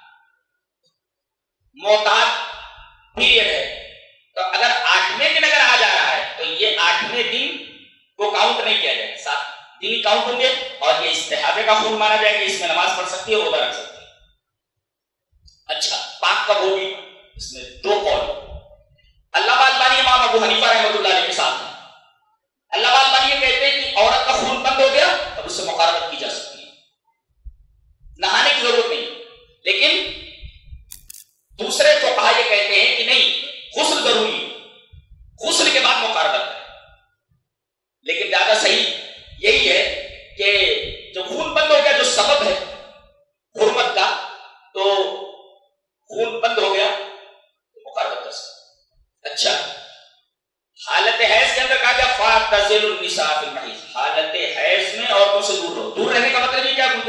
معتاد پیریڈ ہے تو اگر آٹھویں دن اگر آ جا رہا ہے تو یہ آٹھویں دن کو کاؤنٹ نہیں کیا جائے گا، سات دن کاؤنٹ ہوں گے، اور یہ استحاضے کا خون مانا جائے گا، اس میں نماز پڑھ سکتی ہے، روزہ رکھ سکتی ہے۔ اچھا پاک کب ہوگی؟ اس میں دو قول، علامہ البانی امام ابو حنیفہ رحمۃ اللہ علیہ کے ساتھ ہیں۔ علامہ البانی یہ کہتے ہیں کہ عورت کا خون بند ہو گیا اب اس سے مقاربت کی جا سکتی ہے، نہانے کی ضرورت نہیں، لیکن دوسرے فقہا یہ کہتے ہیں کہ نہیں، غسل ضروری، غسل کے بعد مقاربت ہے۔ لیکن زیادہ صحیح یہی ہے کہ جو خون بند ہو گیا جو سبب ہے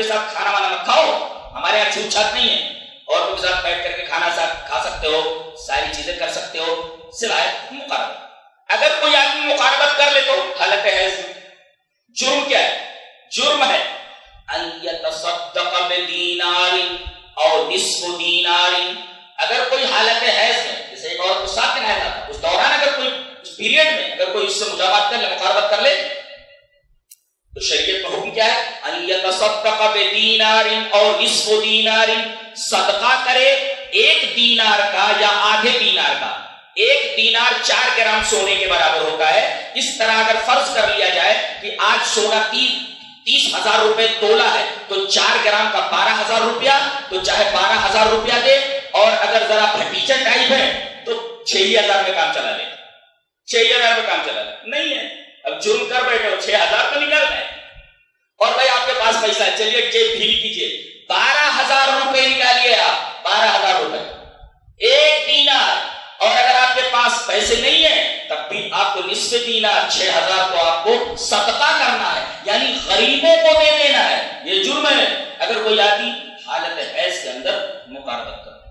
کے ساتھ کھانا وانا مت کھاؤ، ہمارے یہاں چھوٹ چھات نہیں ہے، عورتوں کے ساتھ بیٹھ کر کے کھانا ساتھ کھا سکتے ہو، ساری چیزیں کر سکتے ہو سوائے مقاربت۔ اگر کوئی آدمی مقاربت کر لے تو حالت حیض میں جرم کیا ہے؟ جرم ہے ان یتصدق بدینار او نصف دینار۔ اگر کوئی حالت حیض میں، جیسے ایک عورت کو سات دن حیض آتا ہے، اس دوران اگر کوئی اس پیریڈ میں اگر کوئی اس سے مجاوات کر لے، مقاربت کر لے، تو شریعت کا حکم کیا ہے؟ ان یتصدق بدینار او نصف دینار، صدقہ کرے ایک دینار کا یا آدھے دینار کا۔ ایک دینار چار گرام سونے کے برابر ہوتا ہے۔ اس طرح اگر فرض کر لیا جائے کہ آج سونا تیس تیس ہزار روپے تولا ہے تو چار گرام کا بارہ ہزار روپیہ، تو چاہے بارہ ہزار روپیہ دے، اور اگر ذرا پھٹیچر ٹائپ ہے تو چھ ہی ہزار میں کام چلا لے، چھ ہی ہزار میں کام چلا لے۔ نہیں ہے، اب جرم کر بیٹھے ہو، چھ ہزار تو نکالنا ہے، اور بھائی آپ کے پاس پیسہ ہے، چلیے جیب ڈھیل کیجیے، بارہ ہزار روپے نکالیے آپ، بارہ ہزار روپے ایک دینار، اور اگر آپ کے پاس پیسے نہیں ہیں تب بھی آپ کو نصف دینار چھ ہزار کو آپ کو صدقہ کرنا ہے، یعنی غریبوں کو دے دینا ہے۔ یہ جرم ہے اگر کوئی آدمی حالت حیض کے اندر مقاربت کرے۔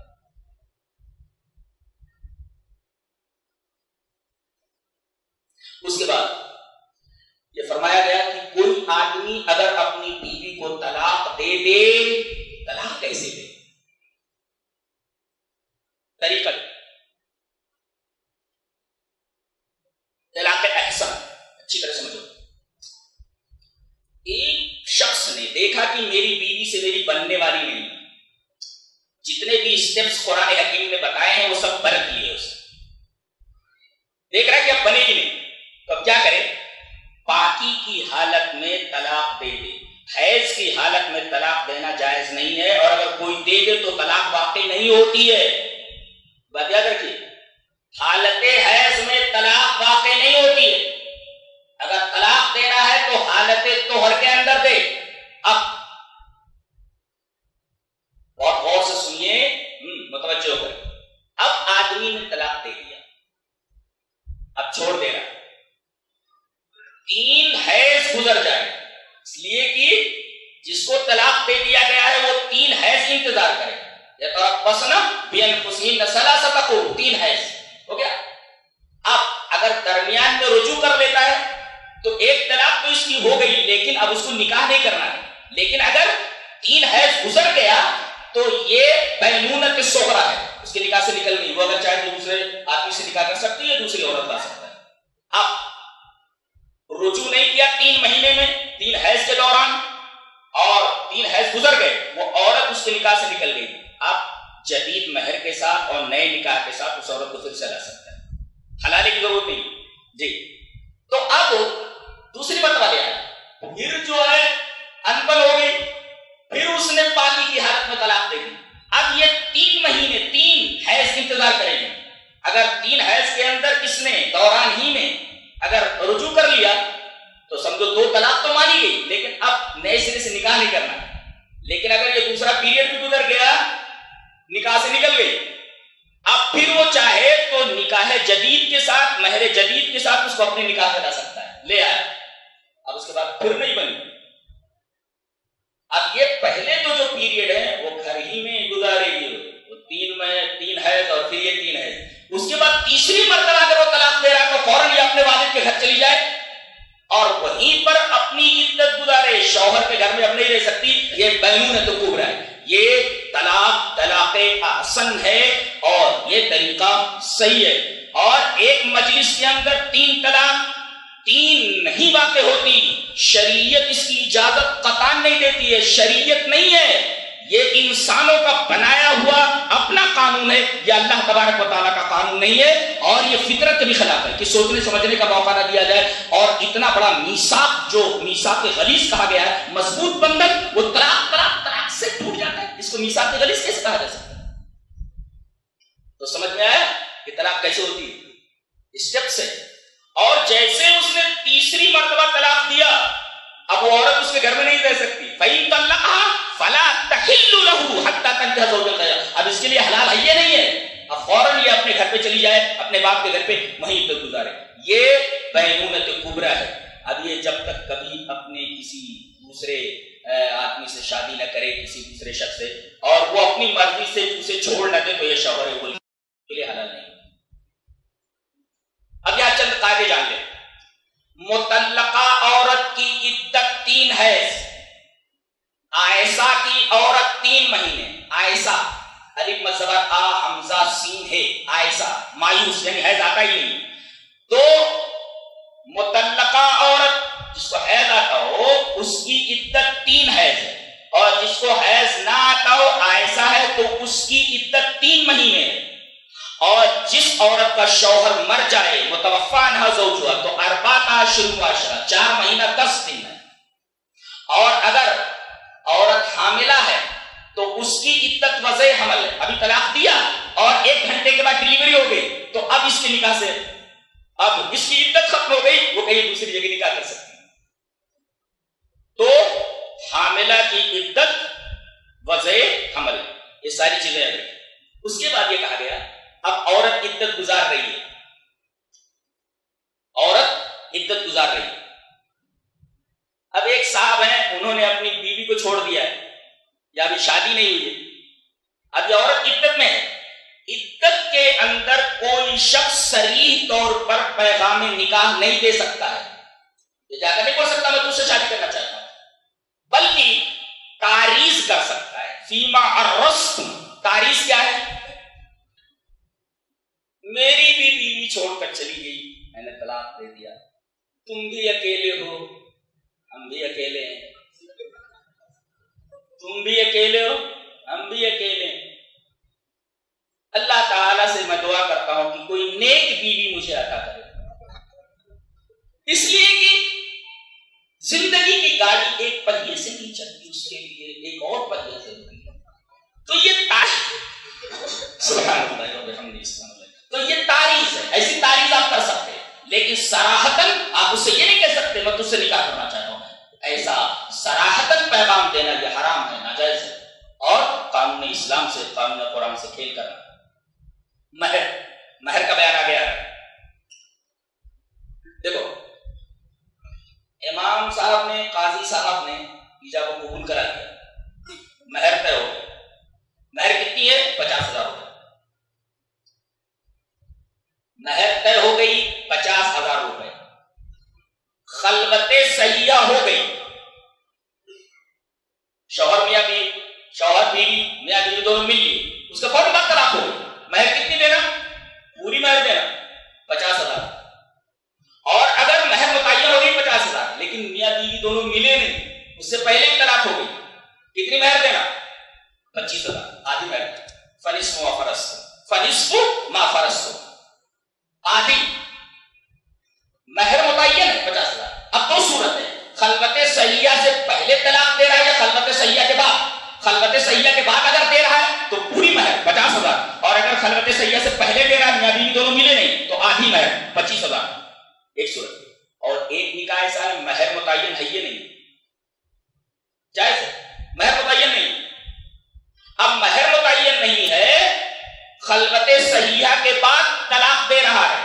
اس کے بعد یہ فرمایا گیا کہ کوئی آدمی اگر اپنی بیوی کو طلاق دے دے، طلاق کیسے دے؟ طریقہ طلاق احسن، اچھی طرح سمجھو۔ ایک شخص نے دیکھا کہ میری بیوی سے میری بننے والی نہیں، جتنے بھی اسٹیپس قرآن حکیم نے بتائے ہیں وہ سب برت لیے، اس دیکھ رہا ہے کہ اب بنے گی نہیں، تو اب کیا کرے؟ پاکی کی حالت میں طلاق دے دے۔ حیض کی حالت میں طلاق دینا جائز نہیں ہے، اور اگر کوئی دے دے تو طلاق واقع نہیں ہوتی ہے۔ بات یاد رکھیے، حالت حیض میں طلاق واقع نہیں ہوتی ہے۔ اگر طلاق دینا ہے تو حالت طہر کے اندر دے۔ اب بہت غور سے سنیے، متوجہ ہو گئے۔ اب آدمی نے طلاق دے دیا، اب چھوڑ دے رہا، تین حیض گزر جائے، اس لیے کہ جس کو طلاق دے دیا گیا ہے وہ تین حیض انتظار کرے۔ تین حیض ہو گیا۔ اب اگر درمیان میں رجوع کر لیتا ہے تو ایک طلاق تو اس کی ہو گئی، لیکن اب اس کو نکاح نہیں کرنا ہے۔ لیکن اگر تین حیض گزر گیا تو یہ بینونت صغریٰ ہے، اس کے نکاح سے نکل گئی، وہ اگر چاہے تو دوسرے آدمی سے نکاح کر سکتی ہے، دوسری عورت لا سکتا ہے۔ اب رجوع نہیں کیا تین مہینے میں، تین حیض کے دوران، اور تین حیض گزر گئے، وہ عورت اس کے نکاح سے نکل گئی۔ اب جدید مہر کے ساتھ اور نئے نکاح کے ساتھ اس عورت کو پھر سے لا سکتا ہے، حلالے کی ضرورت نہیں جی۔ تو اب دوسری مرتبہ لے آیا، پھر جو ہے انبل ہو گئی، پھر اس نے پاکی کی حالت میں طلاق دے دی۔ اب یہ تین مہینے تین حیض انتظار کریں گے۔ اگر تین حیض کے اندر اس نے دوران ہی میں اگر رجوع کر لیا تو سمجھو دو طلاق تو مانی گئی، لیکن اب نئے سرے سے نکاح نہیں کرنا۔ لیکن اگر یہ دوسرا پیریڈ بھی گزر گیا، نکاح سے نکل گئی، اب پھر وہ چاہے تو نکاح جدید کے ساتھ، مہر جدید کے ساتھ اس کو اپنے نکاح میں لا سکتا ہے، لے آیا۔ اب اس کے بعد پھر نہیں بنی۔ اب یہ پہلے تو جو پیریڈ ہے وہ گھر ہی میں گزارے گی، وہ تین میں تین حیض اور پھر یہ تین حیض۔ اس کے بعد تیسری مرتبہ اگر وہ طلاق دے رہا ہے تو فوراً یہ اپنے والد کے گھر چلی جائے اور وہیں پر اپنی عدت گزارے، شوہر کے گھر میں اب نہیں رہ سکتی۔ یہ بینونت کبریٰ ہے، یہ طلاق طلاق احسن ہے اور یہ طریقہ صحیح ہے۔ اور ایک مجلس کے اندر تین طلاق تین نہیں واقع ہوتی، شریعت اس کی اجازت قطعاً نہیں دیتی ہے، شریعت نہیں ہے، یہ انسانوں کا بنایا ہوا اپنا قانون ہے، یہ اللہ تبارک و تعالیٰ کا قانون نہیں ہے، اور یہ فطرت کے بھی خلاف ہے کہ سوچنے سمجھنے کا موقع نہ دیا جائے۔ اور اتنا بڑا میثاق جو میثاق غلیظ کہا گیا ہے، مضبوط بندھن، وہ طلاق طلاق طلاق سے ٹوٹ جاتا ہے، اس کو میثاق غلیظ کیسے کہا جا سکتا ہے؟ تو سمجھ میں آیا کہ طلاق کیسے ہوتی ہے؟ اسٹیپ سے۔ اور جیسے اس نے تیسری مرتبہ طلاق دیا، اب وہ عورت اس کے گھر میں نہیں رہ سکتی، فَإِن طَلَّقَهَا فَلَا تَحِلُّ لَهُ حَتَّى تَنكِحَ زَوْجًا غَيْرَهُ۔ اب اس کے لیے حلال ہے یہ نہیں ہے، اب فوراً یہ اپنے گھر پہ چلی جائے، اپنے باپ کے گھر پہ وہیں تک گزارے۔ یہ بینونت کبریٰ ہے۔ اب یہ جب تک کبھی اپنے کسی دوسرے آدمی سے شادی نہ کرے کسی دوسرے شخص سے، اور وہ اپنی مرضی سے اسے چھوڑ نہ دے تو یہ شوہر ہے وہ کے لیے حلال نہیں۔ اب یہاں چند قاعدے جان لیں۔ مطلقہ عورت کی عدت تین ہے، عائشہ کی عورت تین مہینے، عائشہ الف مصغر آ حمزہ سین ہے، عائشہ مایوس یعنی حیض آتا ہی نہیں۔ تو مطلقہ عورت جس کو حیض آتا ہو اس کی عدت تین حیض ہے، اور جس کو حیض نہ آتا ہو عائشہ ہے تو اس کی عدت تین مہینے ہے۔ اور جس عورت کا شوہر مر جائے متوفی عنہا زوجها تو اربعۃ اشہر و عشرہ، چار مہینہ دس دن ہے۔ اور اگر عورت حاملہ ہے تو اس کی عدت وضع حمل ہے، ابھی طلاق دیا اور ایک گھنٹے کے بعد ڈلیوری ہو گئی تو اب اس کے نکاح سے اب اس کی عدت ختم ہو گئی، وہ کہیں دوسری جگہ نکاح کر سکتی ہے۔ تو حاملہ کی عدت وضع حمل ہے، یہ ساری چیزیں ہیں۔ اس کے بعد یہ کہا گیا اب عورت عدت گزار رہی ہے، عورت عدت گزار رہی ہے۔ اب ایک صاحب ہیں انہوں نے اپنی بیوی کو چھوڑ دیا ہے یا ابھی شادی نہیں ہوئی ہے، اب یہ عورت عدت میں ہے۔ عدت کے اندر کوئی شخص صریح طور پر پیغام نکاح نہیں دے سکتا ہے، یہ جا کر نہیں بول سکتا میں تجھ سے شادی کرنا چاہتا ہوں، بلکہ تعریض کر سکتا ہے۔ فیما عرستم، تعریض کیا ہے؟ میری بھی بیوی چھوڑ کر چلی گئی، میں نے طلاق دے دیا، تم بھی اکیلے ہو ہم بھی اکیلے ہیں، تم بھی اکیلے ہو ہم بھی اکیلے ہیں۔ اللہ تعالیٰ سے میں دعا کرتا ہوں کہ کوئی نیک بیوی مجھے عطا کرے، اس لیے کہ زندگی کی گاڑی ایک پہیے سے نہیں چلتی، اس کے لیے ایک اور پہیے ضروری ہے۔ تو یہ سبحان اللہ وبحمدہ اسلام تو یہ تعریض ہے، ایسی تعریض آپ کر سکتے ہیں، لیکن صراحتاً آپ اس سے یہ نہیں کہہ سکتے میں تجھ سے نکاح کرنا چاہتا ہوں۔ ایسا صراحتاً پیغام دینا یہ حرام ہے، ناجائز ہے، اور قانون اسلام سے، قانون قرآن سے کھیل کرنا۔ مہر، مہر کا بیان آ گیا ہے۔ دیکھو امام صاحب نے، قاضی صاحب نے ایجاب کو قبول کرا دیا، مہر طے ہو گیا۔ مہر کتنی ہے؟ پچاس ہزار روپے۔ مہر طے ہو گئی پچاس ہزار روپے، خلوت صحیحہ ہو گئی، شوہر میاں بیوی، شوہر بیوی میاں بیوی دونوں مل لی، اس کا فوراً بعد طلاق ہو گئی۔ مہر کتنی دینا؟ پوری مہر دینا پچاس ہزار۔ اور اگر مہر متعین ہو گئی پچاس ہزار لیکن میاں بیوی دونوں ملے نہیں، اس سے پہلے ہی طلاق ہو گئی، کتنی مہر دینا؟ پچیس ہزار، آدھی مہر۔ فنصف ما فرضتم، فنصف ما فرضتم، آدھی مہر متعین ہے پچاس ہزار۔ اب دو صورت ہے، خلوت صحیحہ سے پہلے طلاق دے رہا ہے یا خلوت صحیحہ کے بعد؟ خلوت صحیحہ کے بعد اگر دے رہا ہے تو پوری مہر پچاس ہزار، اور اگر خلوت صحیحہ سے پہلے دے رہا ہے میاں بیوی دونوں ملے نہیں تو آدھی مہر پچیس ہزار، ایک صورت۔ اور ایک نکاح ایسا ہے مہر متعین ہے یہ نہیں، جائز ہے، مہر متعین نہیں۔ اب مہر متعین نہیں ہے، خلوت صحیحہ کے بعد طلاق دے رہا ہے،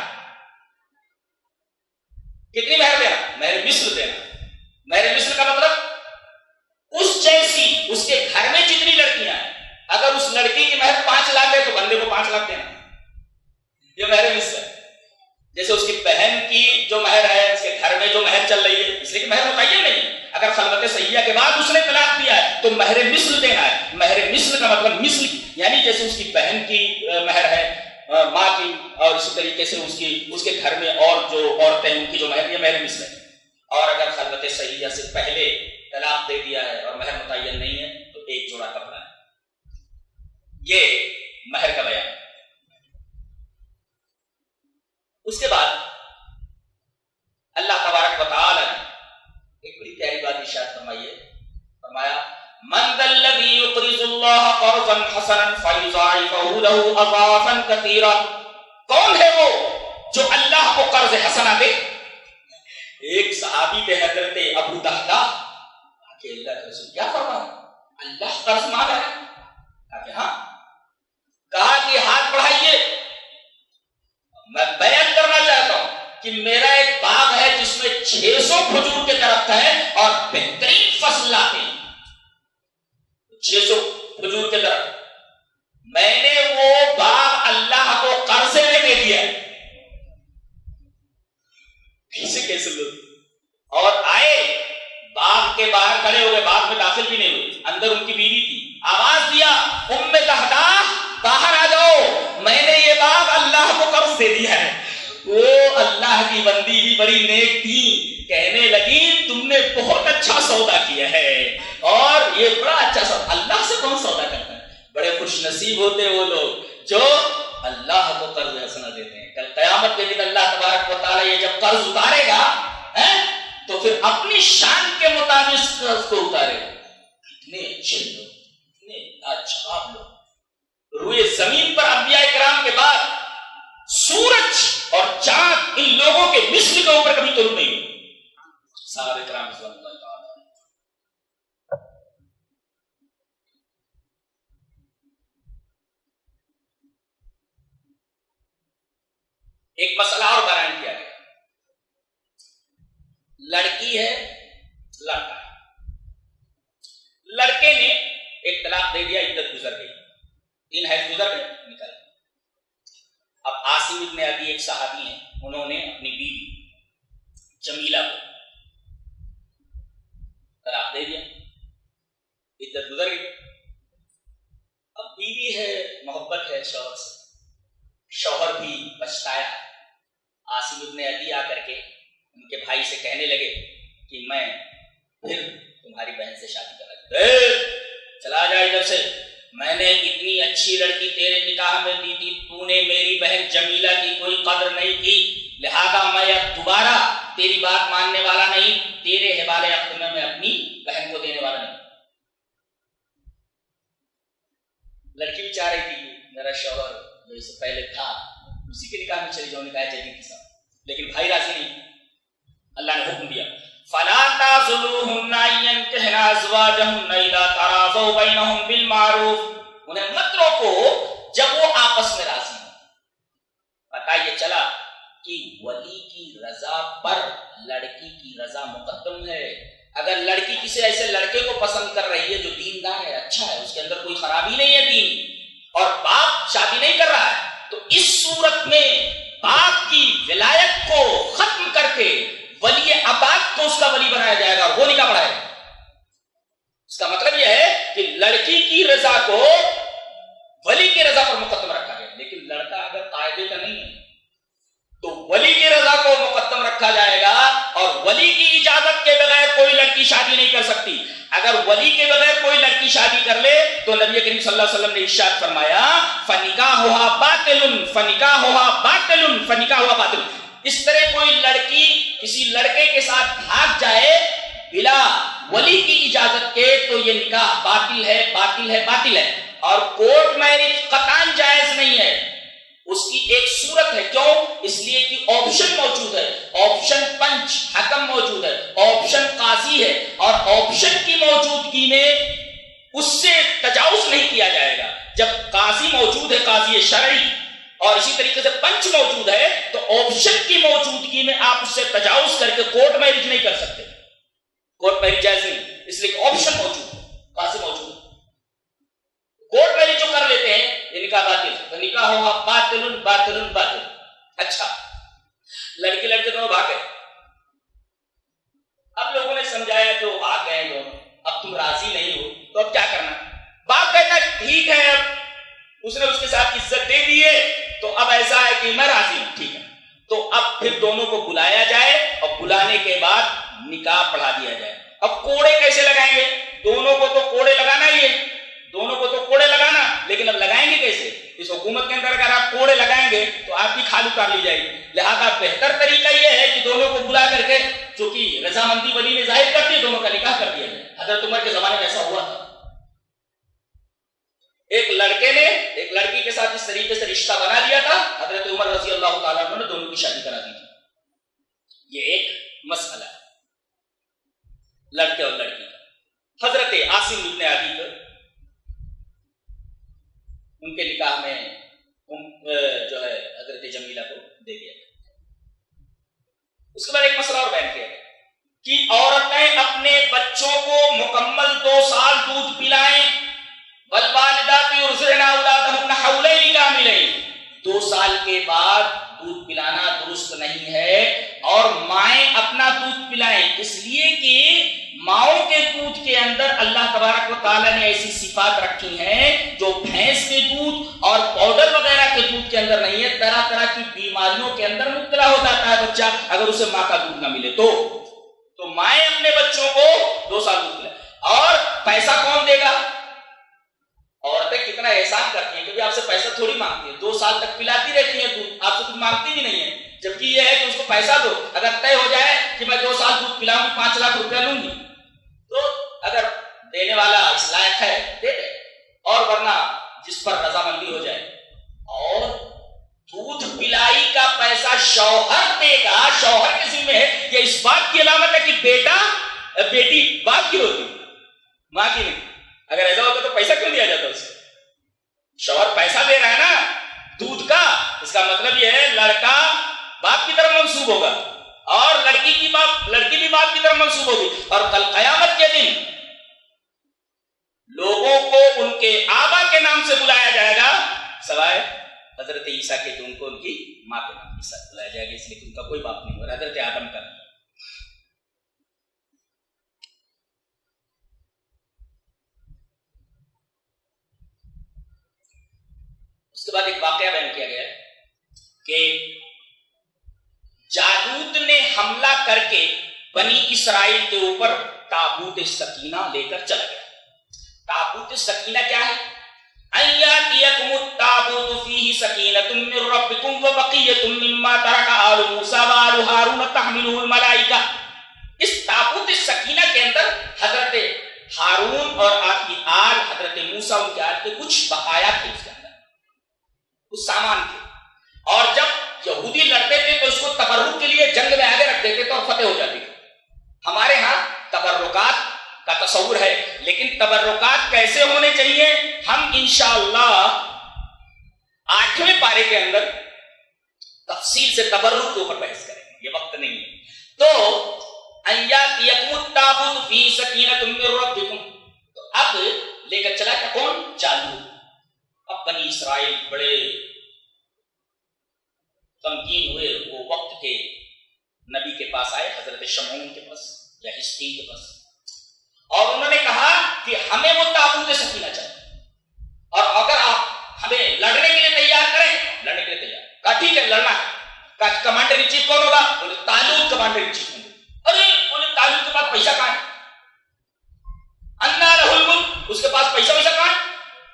کتنی مہر دینا؟ مہر مثل دینا۔ مہر مثل کا مطلب اس جیسی، اس کے گھر میں جتنی لڑکیاں ہیں، اگر اس لڑکی کی مہر پانچ لاکھ ہے تو بندے کو پانچ لاکھ دینا، یہ مہر مثل ہے۔ جیسے اس کی بہن کی جو مہر ہے، اس کے گھر میں جو مہر چل رہی ہے، اس لیے کہ مہر متعین نہیں، اگر خلوت صحیحہ کے بعد اس نے طلاق دیا ہے تو مہر مثل دینا ہے۔ مہر مثل کا مطلب مثل یعنی جیسے اس کی بہن کی مہر ہے، ماں کی، اور اسی طریقے سے اس کی اس کے گھر میں اور جو عورتیں ان کی جو مہر، یہ مہر مثل ہے۔ اور اگر خلوت صحیحہ سے پہلے طلاق دے دیا ہے اور مہر متعین نہیں ہے تو ایک جوڑا کپڑا ہے۔ یہ مہر کا بیان۔ اس کے بعد اللہ تبارک و تعالی نے ایک بڑی پیاری بات ارشاد فرمائی ہے، فرمایا من ذا الذی یقرض اللہ قرضا حسنا فیضاعفہ لہ اضعافا کثیرا، کون ہے وہ جو اللہ کو قرض حسنا دے؟ ایک صحابی تھے حضرت ابو دہدہ، کہ اللہ کے رسول کیا فرمایا؟ اللہ قرض مانگ رہا ہے؟ کہا کہ ہاں۔ کہا کہ ہاتھ بڑھائیے، میں بیان کرنا چاہتا ہوں کہ میرا ایک باغ ہے جس میں چھ سو کھجور کے درخت ہیں اور بہترین فصل لاتے ہیں، چھ سو کھجور کے درخت، میں نے وہ باغ اللہ کو قرضے میں دے دیا، کیسے کیسے لوگ، اور آئے باغ کے باہر کھڑے ہو گئے، باغ میں داخل بھی نہیں ہوئے، اندر ان کی بیوی تھی، آواز دیا ام دہدا باہر آ جاؤ، میں نے یہ باغ اللہ کو قرض دے دیا ہے۔ وہ اللہ کی بندی بھی بڑی نیک تھی، کہنے لگی تم نے بہت اچھا سودا کیا ہے، اور یہ بڑا اچھا سودا، اللہ سے کون سودا کرتا ہے؟ بڑے خوش نصیب ہوتے وہ لوگ جو اللہ کو قرض حسنہ دیتے ہیں۔ کل قیامت کے دن اللہ تبارک و تعالیٰ یہ جب قرض اتارے گا تو پھر اپنی شان کے مطابق قرض کو اتارے گا۔ اتنے اچھے لوگ، اتنے لاجواب لوگ، روئے زمین پر انبیاء کرام کے بعد سورج اور چاند ان لوگوں کے مثل کے اوپر کبھی طلوع نہیں ہوئی۔ صحابہ کرام رضوان اللہ تعالیٰ ایک مسئلہ اور بیان کیا گیا، لڑکی ہے لڑکا ہے، لڑکے نے ایک طلاق دے دیا، عدت گزر گئی، تین حیض گزر گئے، نکل گئے۔ اب عاصم ابن عدی ایک صحابی ہیں، انہوں نے اپنی بیوی جمیلہ کو طلاق دے دیا، عدت گزر گئی۔ اب بیوی ہے، محبت ہے شوہر سے، شوہر بھی پچھتایا۔ عاصم ابن عدی آ کر کے ان کے بھائی سے کہنے لگے کہ میں پھر تمہاری بہن سے شادی کرنا، چلا جا ادھر سے، میں نے اتنی اچھی لڑکی تیرے نکاح میں دی تھی، تو نے میری بہن جمیلہ کی کوئی قدر نہیں کی، لہذا میں اب دوبارہ تیری بات ماننے والا نہیں، تیرے حوالے عقد میں میں اپنی بہن کو دینے والا نہیں۔ لڑکی بھی چاہ رہی تھی میرا شوہر جو اس سے پہلے تھا اسی کے نکاح میں چلی جاؤ، نکاح جدید کے ساتھ، لیکن بھائی راضی نہیں۔ اللہ نے حکم دیا فَلَا تَعْضُلُوهُنَّ أَن يَنكِحْنَ أَزْوَاجَهُنَّ إِذَا تَرَاضَوْا بَيْنَهُم بِالْمَعْرُوفِ، انہیں مت روکو جب وہ آپس میں راضی ہوں۔ پتہ یہ چلا کہ ولی کی رضا پر لڑکی کی رضا مقدم ہے۔ اگر لڑکی کسی ایسے لڑکے کو پسند کر رہی ہے جو دیندار ہے، اچھا ہے، اس کے اندر کوئی خرابی نہیں ہے دین، اور باپ شادی نہیں کر رہا ہے، تو اس صورت میں باپ کی ولایت کو ختم کر کے ولی اباد کو اس کا ولی بنایا جائے گا، وہ نکاح پڑھائے گا۔ اس کا مطلب یہ ہے کہ لڑکی کی رضا کو ولی کی رضا پر مقدم رکھا گیا، لیکن لڑکا اگر قاعدے کا نہیں ہے تو ولی کی رضا کو مقدم رکھا جائے گا، اور ولی کی اجازت کے بغیر کوئی لڑکی شادی نہیں کر سکتی۔ اگر ولی کے بغیر کوئی لڑکی شادی کر لے تو نبی کریم صلی اللہ علیہ وسلم نے ارشاد فرمایا فَنِكَاحُهَا بَاطِلٌ فَنِكَاحُهَا بَاطِلٌ فَنِكَاحُهَا بَاطِلٌ۔ اس طرح کوئی لڑکی کسی لڑکے کے ساتھ بھاگ جائے بلا ولی کی اجازت کے تو یہ نکاح باطل ہے، باطل ہے، باطل ہے، اور کورٹ میرج قطعاً جائز نہیں ہے۔ اس کی ایک صورت ہے، کیوں؟ اس لیے کہ آپشن موجود ہے، آپشن پنچ حکم موجود ہے، آپشن قاضی ہے، اور آپشن کی موجودگی میں اس سے تجاوز نہیں کیا جائے گا۔ جب قاضی موجود ہے، قاضی شرعی، اور اسی طریقے سے پنچ موجود ہے، تو آپشن کی موجودگی میں آپ اس سے تجاوز کر کے کورٹ میرج نہیں کر سکتے، کورٹ میرج جائز نہیں، اس لیے کہ آپشن موجود ہے، قاضی موجود ہے۔ کورٹ میرج جو کر لیتے ہیں یہ نکاح باطل، تو نکاح ہوا باطل باطل باطل۔ اچھا، لڑکی لڑکے دونوں بھاگ گئے، اب لوگوں نے سمجھایا جو بھاگ گئے دونوں، اب تم راضی نہیں ہو تو اب کیا کرنا؟ باپ کہتا ٹھیک ہے، اب اس نے اس کے ساتھ عزت دے دی ہے تو اب ایسا ہے کہ میں راضی ہوں، ٹھیک ہے، تو اب پھر دونوں کو بلایا جائے، اور بلانے کے بعد نکاح پڑھا دیا جائے۔ اب کوڑے کیسے لگائیں گے؟ دونوں کو تو کوڑے لگانا ہی ہے، دونوں کو تو کوڑے لگانا، لیکن اب لگائیں گے کیسے؟ اس حکومت کے اندر اگر آپ کوڑے لگائیں گے تو آپ کی کھال اتار لی جائے گی، لہذا بہتر طریقہ یہ ہے کہ دونوں کو بلا کر کے، چونکہ رضامندی ولی نے ظاہر کر دی، دونوں کا نکاح کر دیا جائے۔ حضرت عمر کے زمانے میں ایسا ہوا تھا، ایک لڑکے نے ایک لڑکی کے ساتھ اس طریقے سے رشتہ بنا لیا تھا، حضرت عمر رضی اللہ تعالیٰ عنہ نے دونوں کی شادی کرا دی تھی۔ یہ ایک مسئلہ ہے لڑکے اور لڑکی کا۔ حضرت عاصم ابن عدی کو ان کے نکاح میں جو ہے حضرت جمیلہ کو دے دیا۔ اس کے بعد ایک مسئلہ اور بیان کیا گیا کہ عورتیں اپنے بچوں کو مکمل دو سال دودھ پلائیں اللہ تبارک و تعالیٰ نے ایسی صفات رکھی ہیں جو بھینس کے دودھ اور پاؤڈر وغیرہ کے دودھ کے اندر نہیں ہے. طرح طرح کی بیماریوں کے اندر مبتلا ہو جاتا ہے بچہ اگر اسے ماں کا دودھ نہ ملے تو تو مائیں اپنے بچوں کو دو سال دودھ پلائیں. اور پیسہ کون دے گا؟ عورتیں کتنا احسان کرتی ہیں کیونکہ آپ سے پیسہ تھوڑی مانگتی ہیں, دو سال تک پلاتی رہتی ہیں دودھ, آپ سے کچھ مانگتی بھی نہیں ہے. جبکہ یہ ہے کہ اس کو پیسہ دو, اگر طے ہو جائے کہ میں دو سال دودھ پلاؤں پانچ لاکھ روپیہ لوں گی تو اگر دینے والا اس لائق ہے دے دے, اور ورنہ جس پر رضامندی ہو جائے. اور دودھ پلائی کا پیسہ شوہر دے گا, شوہر کے ذمہ ہے. یہ اس بات کی علامت ہے کہ بیٹا بیٹی باپ کی ہوتی ماں کی نہیں. اگر ایسا ہوتا تو پیسہ کیوں دیا جاتا اسے؟ شوہر پیسہ دے رہا ہے نا دودھ کا, اس کا مطلب یہ ہے لڑکا باپ کی طرف منسوب ہوگا اور لڑکی کی باپ لڑکی بھی باپ کی طرف منسوب ہوگی. اور کل قیامت کے دن لوگوں کو ان کے آبا کے نام سے بلایا جائے گا سوائے حضرت عیسیٰ کے, جو ان کو ان کی ماں کے نام کے ساتھ بلایا جائے گا, اس لیے کہ ان کا کوئی باپ نہیں ہوا, حضرت آدم کا. اس کے بعد ایک واقعہ بیان کیا گیا کہ جالوت نے حملہ کر کے بنی اسرائیل کے اوپر تابوت سکینہ لے کر چلا گیا. تابوت سکینہ کیا ہے؟ ایاتیکم التابوت فیہ سکینۃ من ربکم وبقیۃ مما ترک آل موسیٰ وآل ہارون تحملہ الملائکہ. اس تابوت سکینہ کے اندر حضرت ہارون اور آپ کی آل حضرت موسیٰ ان کے آل کے کچھ بقایا تھے, اس کے اندر کچھ سامان تھے. اور جب یہودی لڑتے تھے تو اس کو تبرک کے لیے جنگ میں آگے رکھ دیتے تھے اور فتح ہو جاتی تھی. ہمارے ہاں تبرکات کا تصور ہے, لیکن تبرکات کیسے ہونے چاہیے ہم انشاءاللہ آٹھویں پارے کے اندر تفصیل سے تبرک کے اوپر بحث کریں گے, یہ وقت نہیں ہے. تو ایاتیکم التابوت فیہ سکینۃ من ربکم, تو اب لے کر چلا کیا کون؟ جالوت. اب بنی اسرائیل بڑے غمگین ہوئے, وہ وقت کے نبی کے پاس آئے, حضرت شمعون کے پاس یا حسقیل کے پاس, اور انہوں نے کہا کہ ہمیں وہ تابوت سکینہ چاہیے, اور اگر آپ ہمیں لڑنے کے لیے تیار کریں, لڑنے کے لیے تیار. کہا ٹھیک ہے لڑنا ہے. کہا کمانڈر ان چیف کون ہوگا؟ بولے طالوت کمانڈر ان چیف ہوں گے. ارے بولے طالوت کے پاس پیسہ کہاں ہے؟ انا لہ الملک, اس کے پاس پیسہ پیسہ کہاں ہے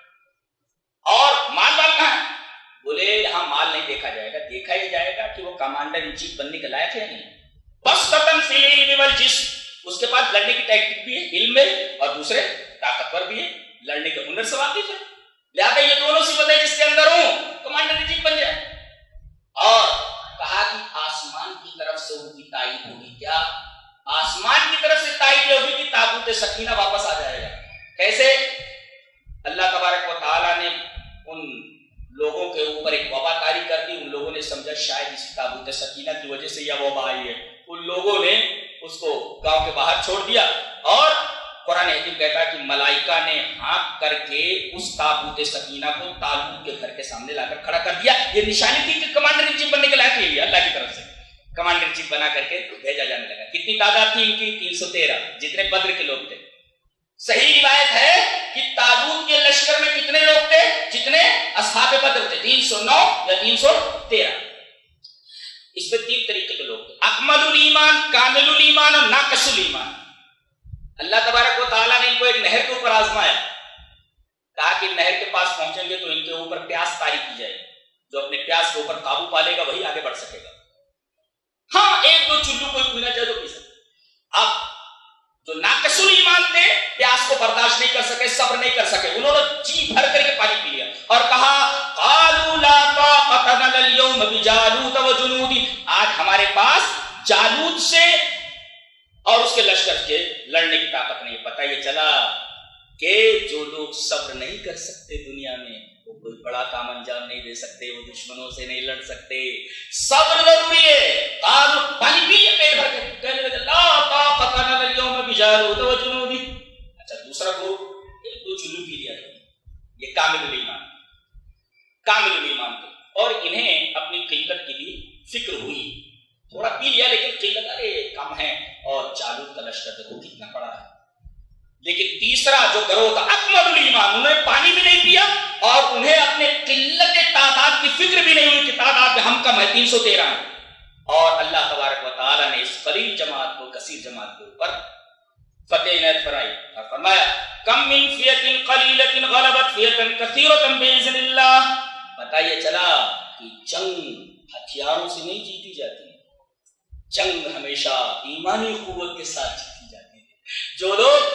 اور مال مال کہاں ہے؟ بولے یہاں مال نہیں دیکھا جائے گا, دیکھا ہی جائے گا کہ وہ کمانڈر ان چیف بننے کے لائق ہے نہیں. بس تتن فی العلم والجسم, اس کے پاس لڑنے کی ٹیکٹک بھی ہے, علم میں, اور دوسرے طاقتور بھی ہے, لڑنے کے ہنر سے واقف ہے. لہٰذا یہ دونوں صفتیں جس کے اندر ہوں کمانڈر ان چیف بن جائے. اور کہا کہ آسمان کی طرف سے ان کی تائید ہوگی. کیا آسمان کی طرف سے تائید ہوگی کہ تابوت سکینہ واپس آ جائے گا. کیسے؟ اللہ تبارک و تعالیٰ نے ان لوگوں کے اوپر ایک وبا طاری کر دی. ان لوگوں نے سمجھا شاید اسی تابوت سکینہ کی وجہ سے یہ وبا آئی ہے. ان لوگوں نے اس کو گاؤں کے باہر چھوڑ دیا, اور قرآن حکیم کہتا ہے کہ ملائکہ نے ہانک کر کے اس تابوت سکینہ کو طالوت کے گھر کے سامنے لا کر کھڑا کر دیا. یہ نشانی تھی کہ کمانڈر ان چیف بننے کے لائق لے اللہ کی طرف سے کمانڈر ان چیف بنا کر کے بھیجا جانے لگا. کتنی تعداد تھی ان کی؟ تین سو تیرہ, جتنے بدر کے لوگ تھے. صحیح روایت ہے کہ طالوت کے لشکر میں کتنے لوگ تھے جتنے اصحاب بدر تھے؟ تین سو نو یا تین سو تیرہ. اس میں تین طریقے کے لوگ تھے, اکمل الایمان, کامل الایمان اور ناقص الایمان. اللہ تبارک و تعالیٰ نے ان کو ایک نہر کے اوپر آزمایا. کہا کہ نہر کے پاس پہنچیں گے تو ان کے اوپر پیاس طاری کی جائے, جو اپنے پیاس کے اوپر قابو پالے گا وہی آگے بڑھ سکے گا. ہاں ایک دو چلو کوئی پینا چاہے تو پی سکتے. اب جو ناقص الایمان تھے پیاس کو برداشت نہیں کر سکے, صبر نہیں کر سکے, انہوں نے جی بھر کر کے پانی پی لیا اور کہا قالوا لا طاقت لنا اليوم بجالوت وجنودی, آج ہمارے پاس جالوت سے اور اس کے لشکر کے لڑنے کی طاقت نہیں. پتہ یہ چلا کہ جو لوگ صبر نہیں کر سکتے دنیا میں وہ کوئی بڑا کام انجام نہیں دے سکتے, وہ دشمنوں سے نہیں لڑ سکتے. صبر ضروری ہے. قالوا پانی پی لیا پیٹ بھر کے, کہنے لگے لا طاقت لنا اليوم بجالوت وجنودی. اچھا دوسرا گروپ ایک دو چلو پی لیا, یہ کامل الایمان کامل الایمان تھے, اور انہیں اپنی قلت کی بھی فکر ہوئی. تھوڑا پی لیا لیکن قلت ارے کم ہے, اور جالوت کا لشکر دیکھو کتنا بڑا ہے. لیکن تیسرا جو گروہ تھا اکمل الایمان، انہوں نے پانی بھی نہیں پیا اور انہیں اپنے قلت تعداد کی فکر بھی نہیں ہوئی کہ تعداد میں ہم کم ہے، تین سو تیرہ ہیں، اور اللہ تبارک و تعالیٰ نے اس قلیل جماعت کو کثیر جماعت کے اوپر فتح عنایت فرمائی اور فرمایا کم من فیۃ قلیلۃ غلبت فیۃ کثیرۃ باذن اللہ۔ پتہ یہ چلا کہ جنگ ہتھیاروں سے نہیں جیتی جاتی، جنگ ہمیشہ ایمانی قوت کے ساتھ جیتی جاتی ہے۔ جو لوگ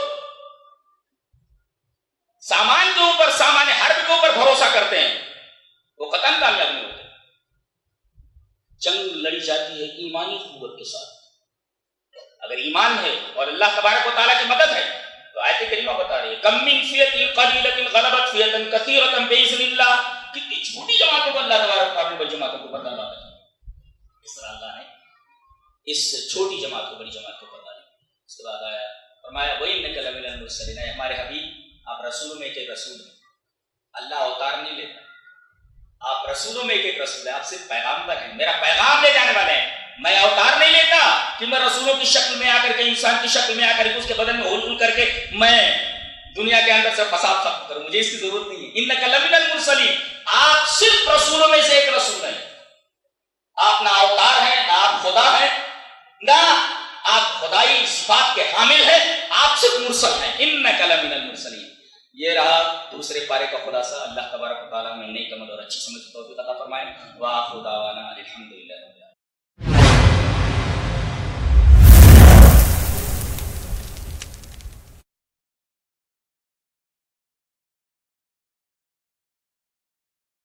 سامان کے اوپر، سامان حرب کے اوپر بھروسہ کرتے ہیں وہ قطعاً کامیاب نہیں ہوتے۔ جنگ لڑی جاتی ہے ایمانی قوت کے ساتھ۔ اگر ایمان ہے اور اللہ تبارک و تعالیٰ کی مدد ہے تو آیت کریمہ بتا رہی ہے کم من فیۃ قلیلۃ غلبت فیۃ کثیرۃ باذن اللہ، کتنی چھوٹی جماعتوں کو اللہ تبارک و تعالیٰ نے بڑی جماعتوں کو بدلا ہے۔ اس طرح اللہ نے اس چھوٹی جماعت کو بڑی جماعت کو بدلا۔ اس کے بعد آیا فرمایا وَإِنَّكَ لَمِنَ الْمُرْسَلِينَ، ہمارے حبیب آپ رسولوں میں ایک رسول ہیں، اللہ اوتار نہیں لیتا، آپ رسولوں میں ایک رسول ہیں، آپ صرف پیغامبر ہیں، میرا پیغام لے جانے والے ہیں۔ میں اوتار نہیں لیتا کہ میں رسولوں کی شکل میں آ کر کے، انسان کی شکل میں آ کر کے اس کے بدن میں ہول ہول کر کے میں دنیا کے اندر سے فساد ختم کروں، مجھے اس کی ضرورت نہیں ہے۔ اِنَّكَ لَمِنَ الْمُرْسَلِينَ، آپ صرف رسولوں میں سے ایک رسول ہیں، آپ نہ اوتار ہیں، نہ آپ خدا ہیں، نہ آپ خدائی صفات کے حامل ہیں، آپ صرف مرسل ہیں۔ اِنَّكَ لَمِنَ الْمُرْسَلِينَ۔ یہ رہا دوسرے پارے کا خلاصہ۔ اللہ تبارک و تعالیٰ میں نیک عمل اور اچھی سمجھ توفیق عطا فرمائے۔ وآخر دعوانا الحمدللہ۔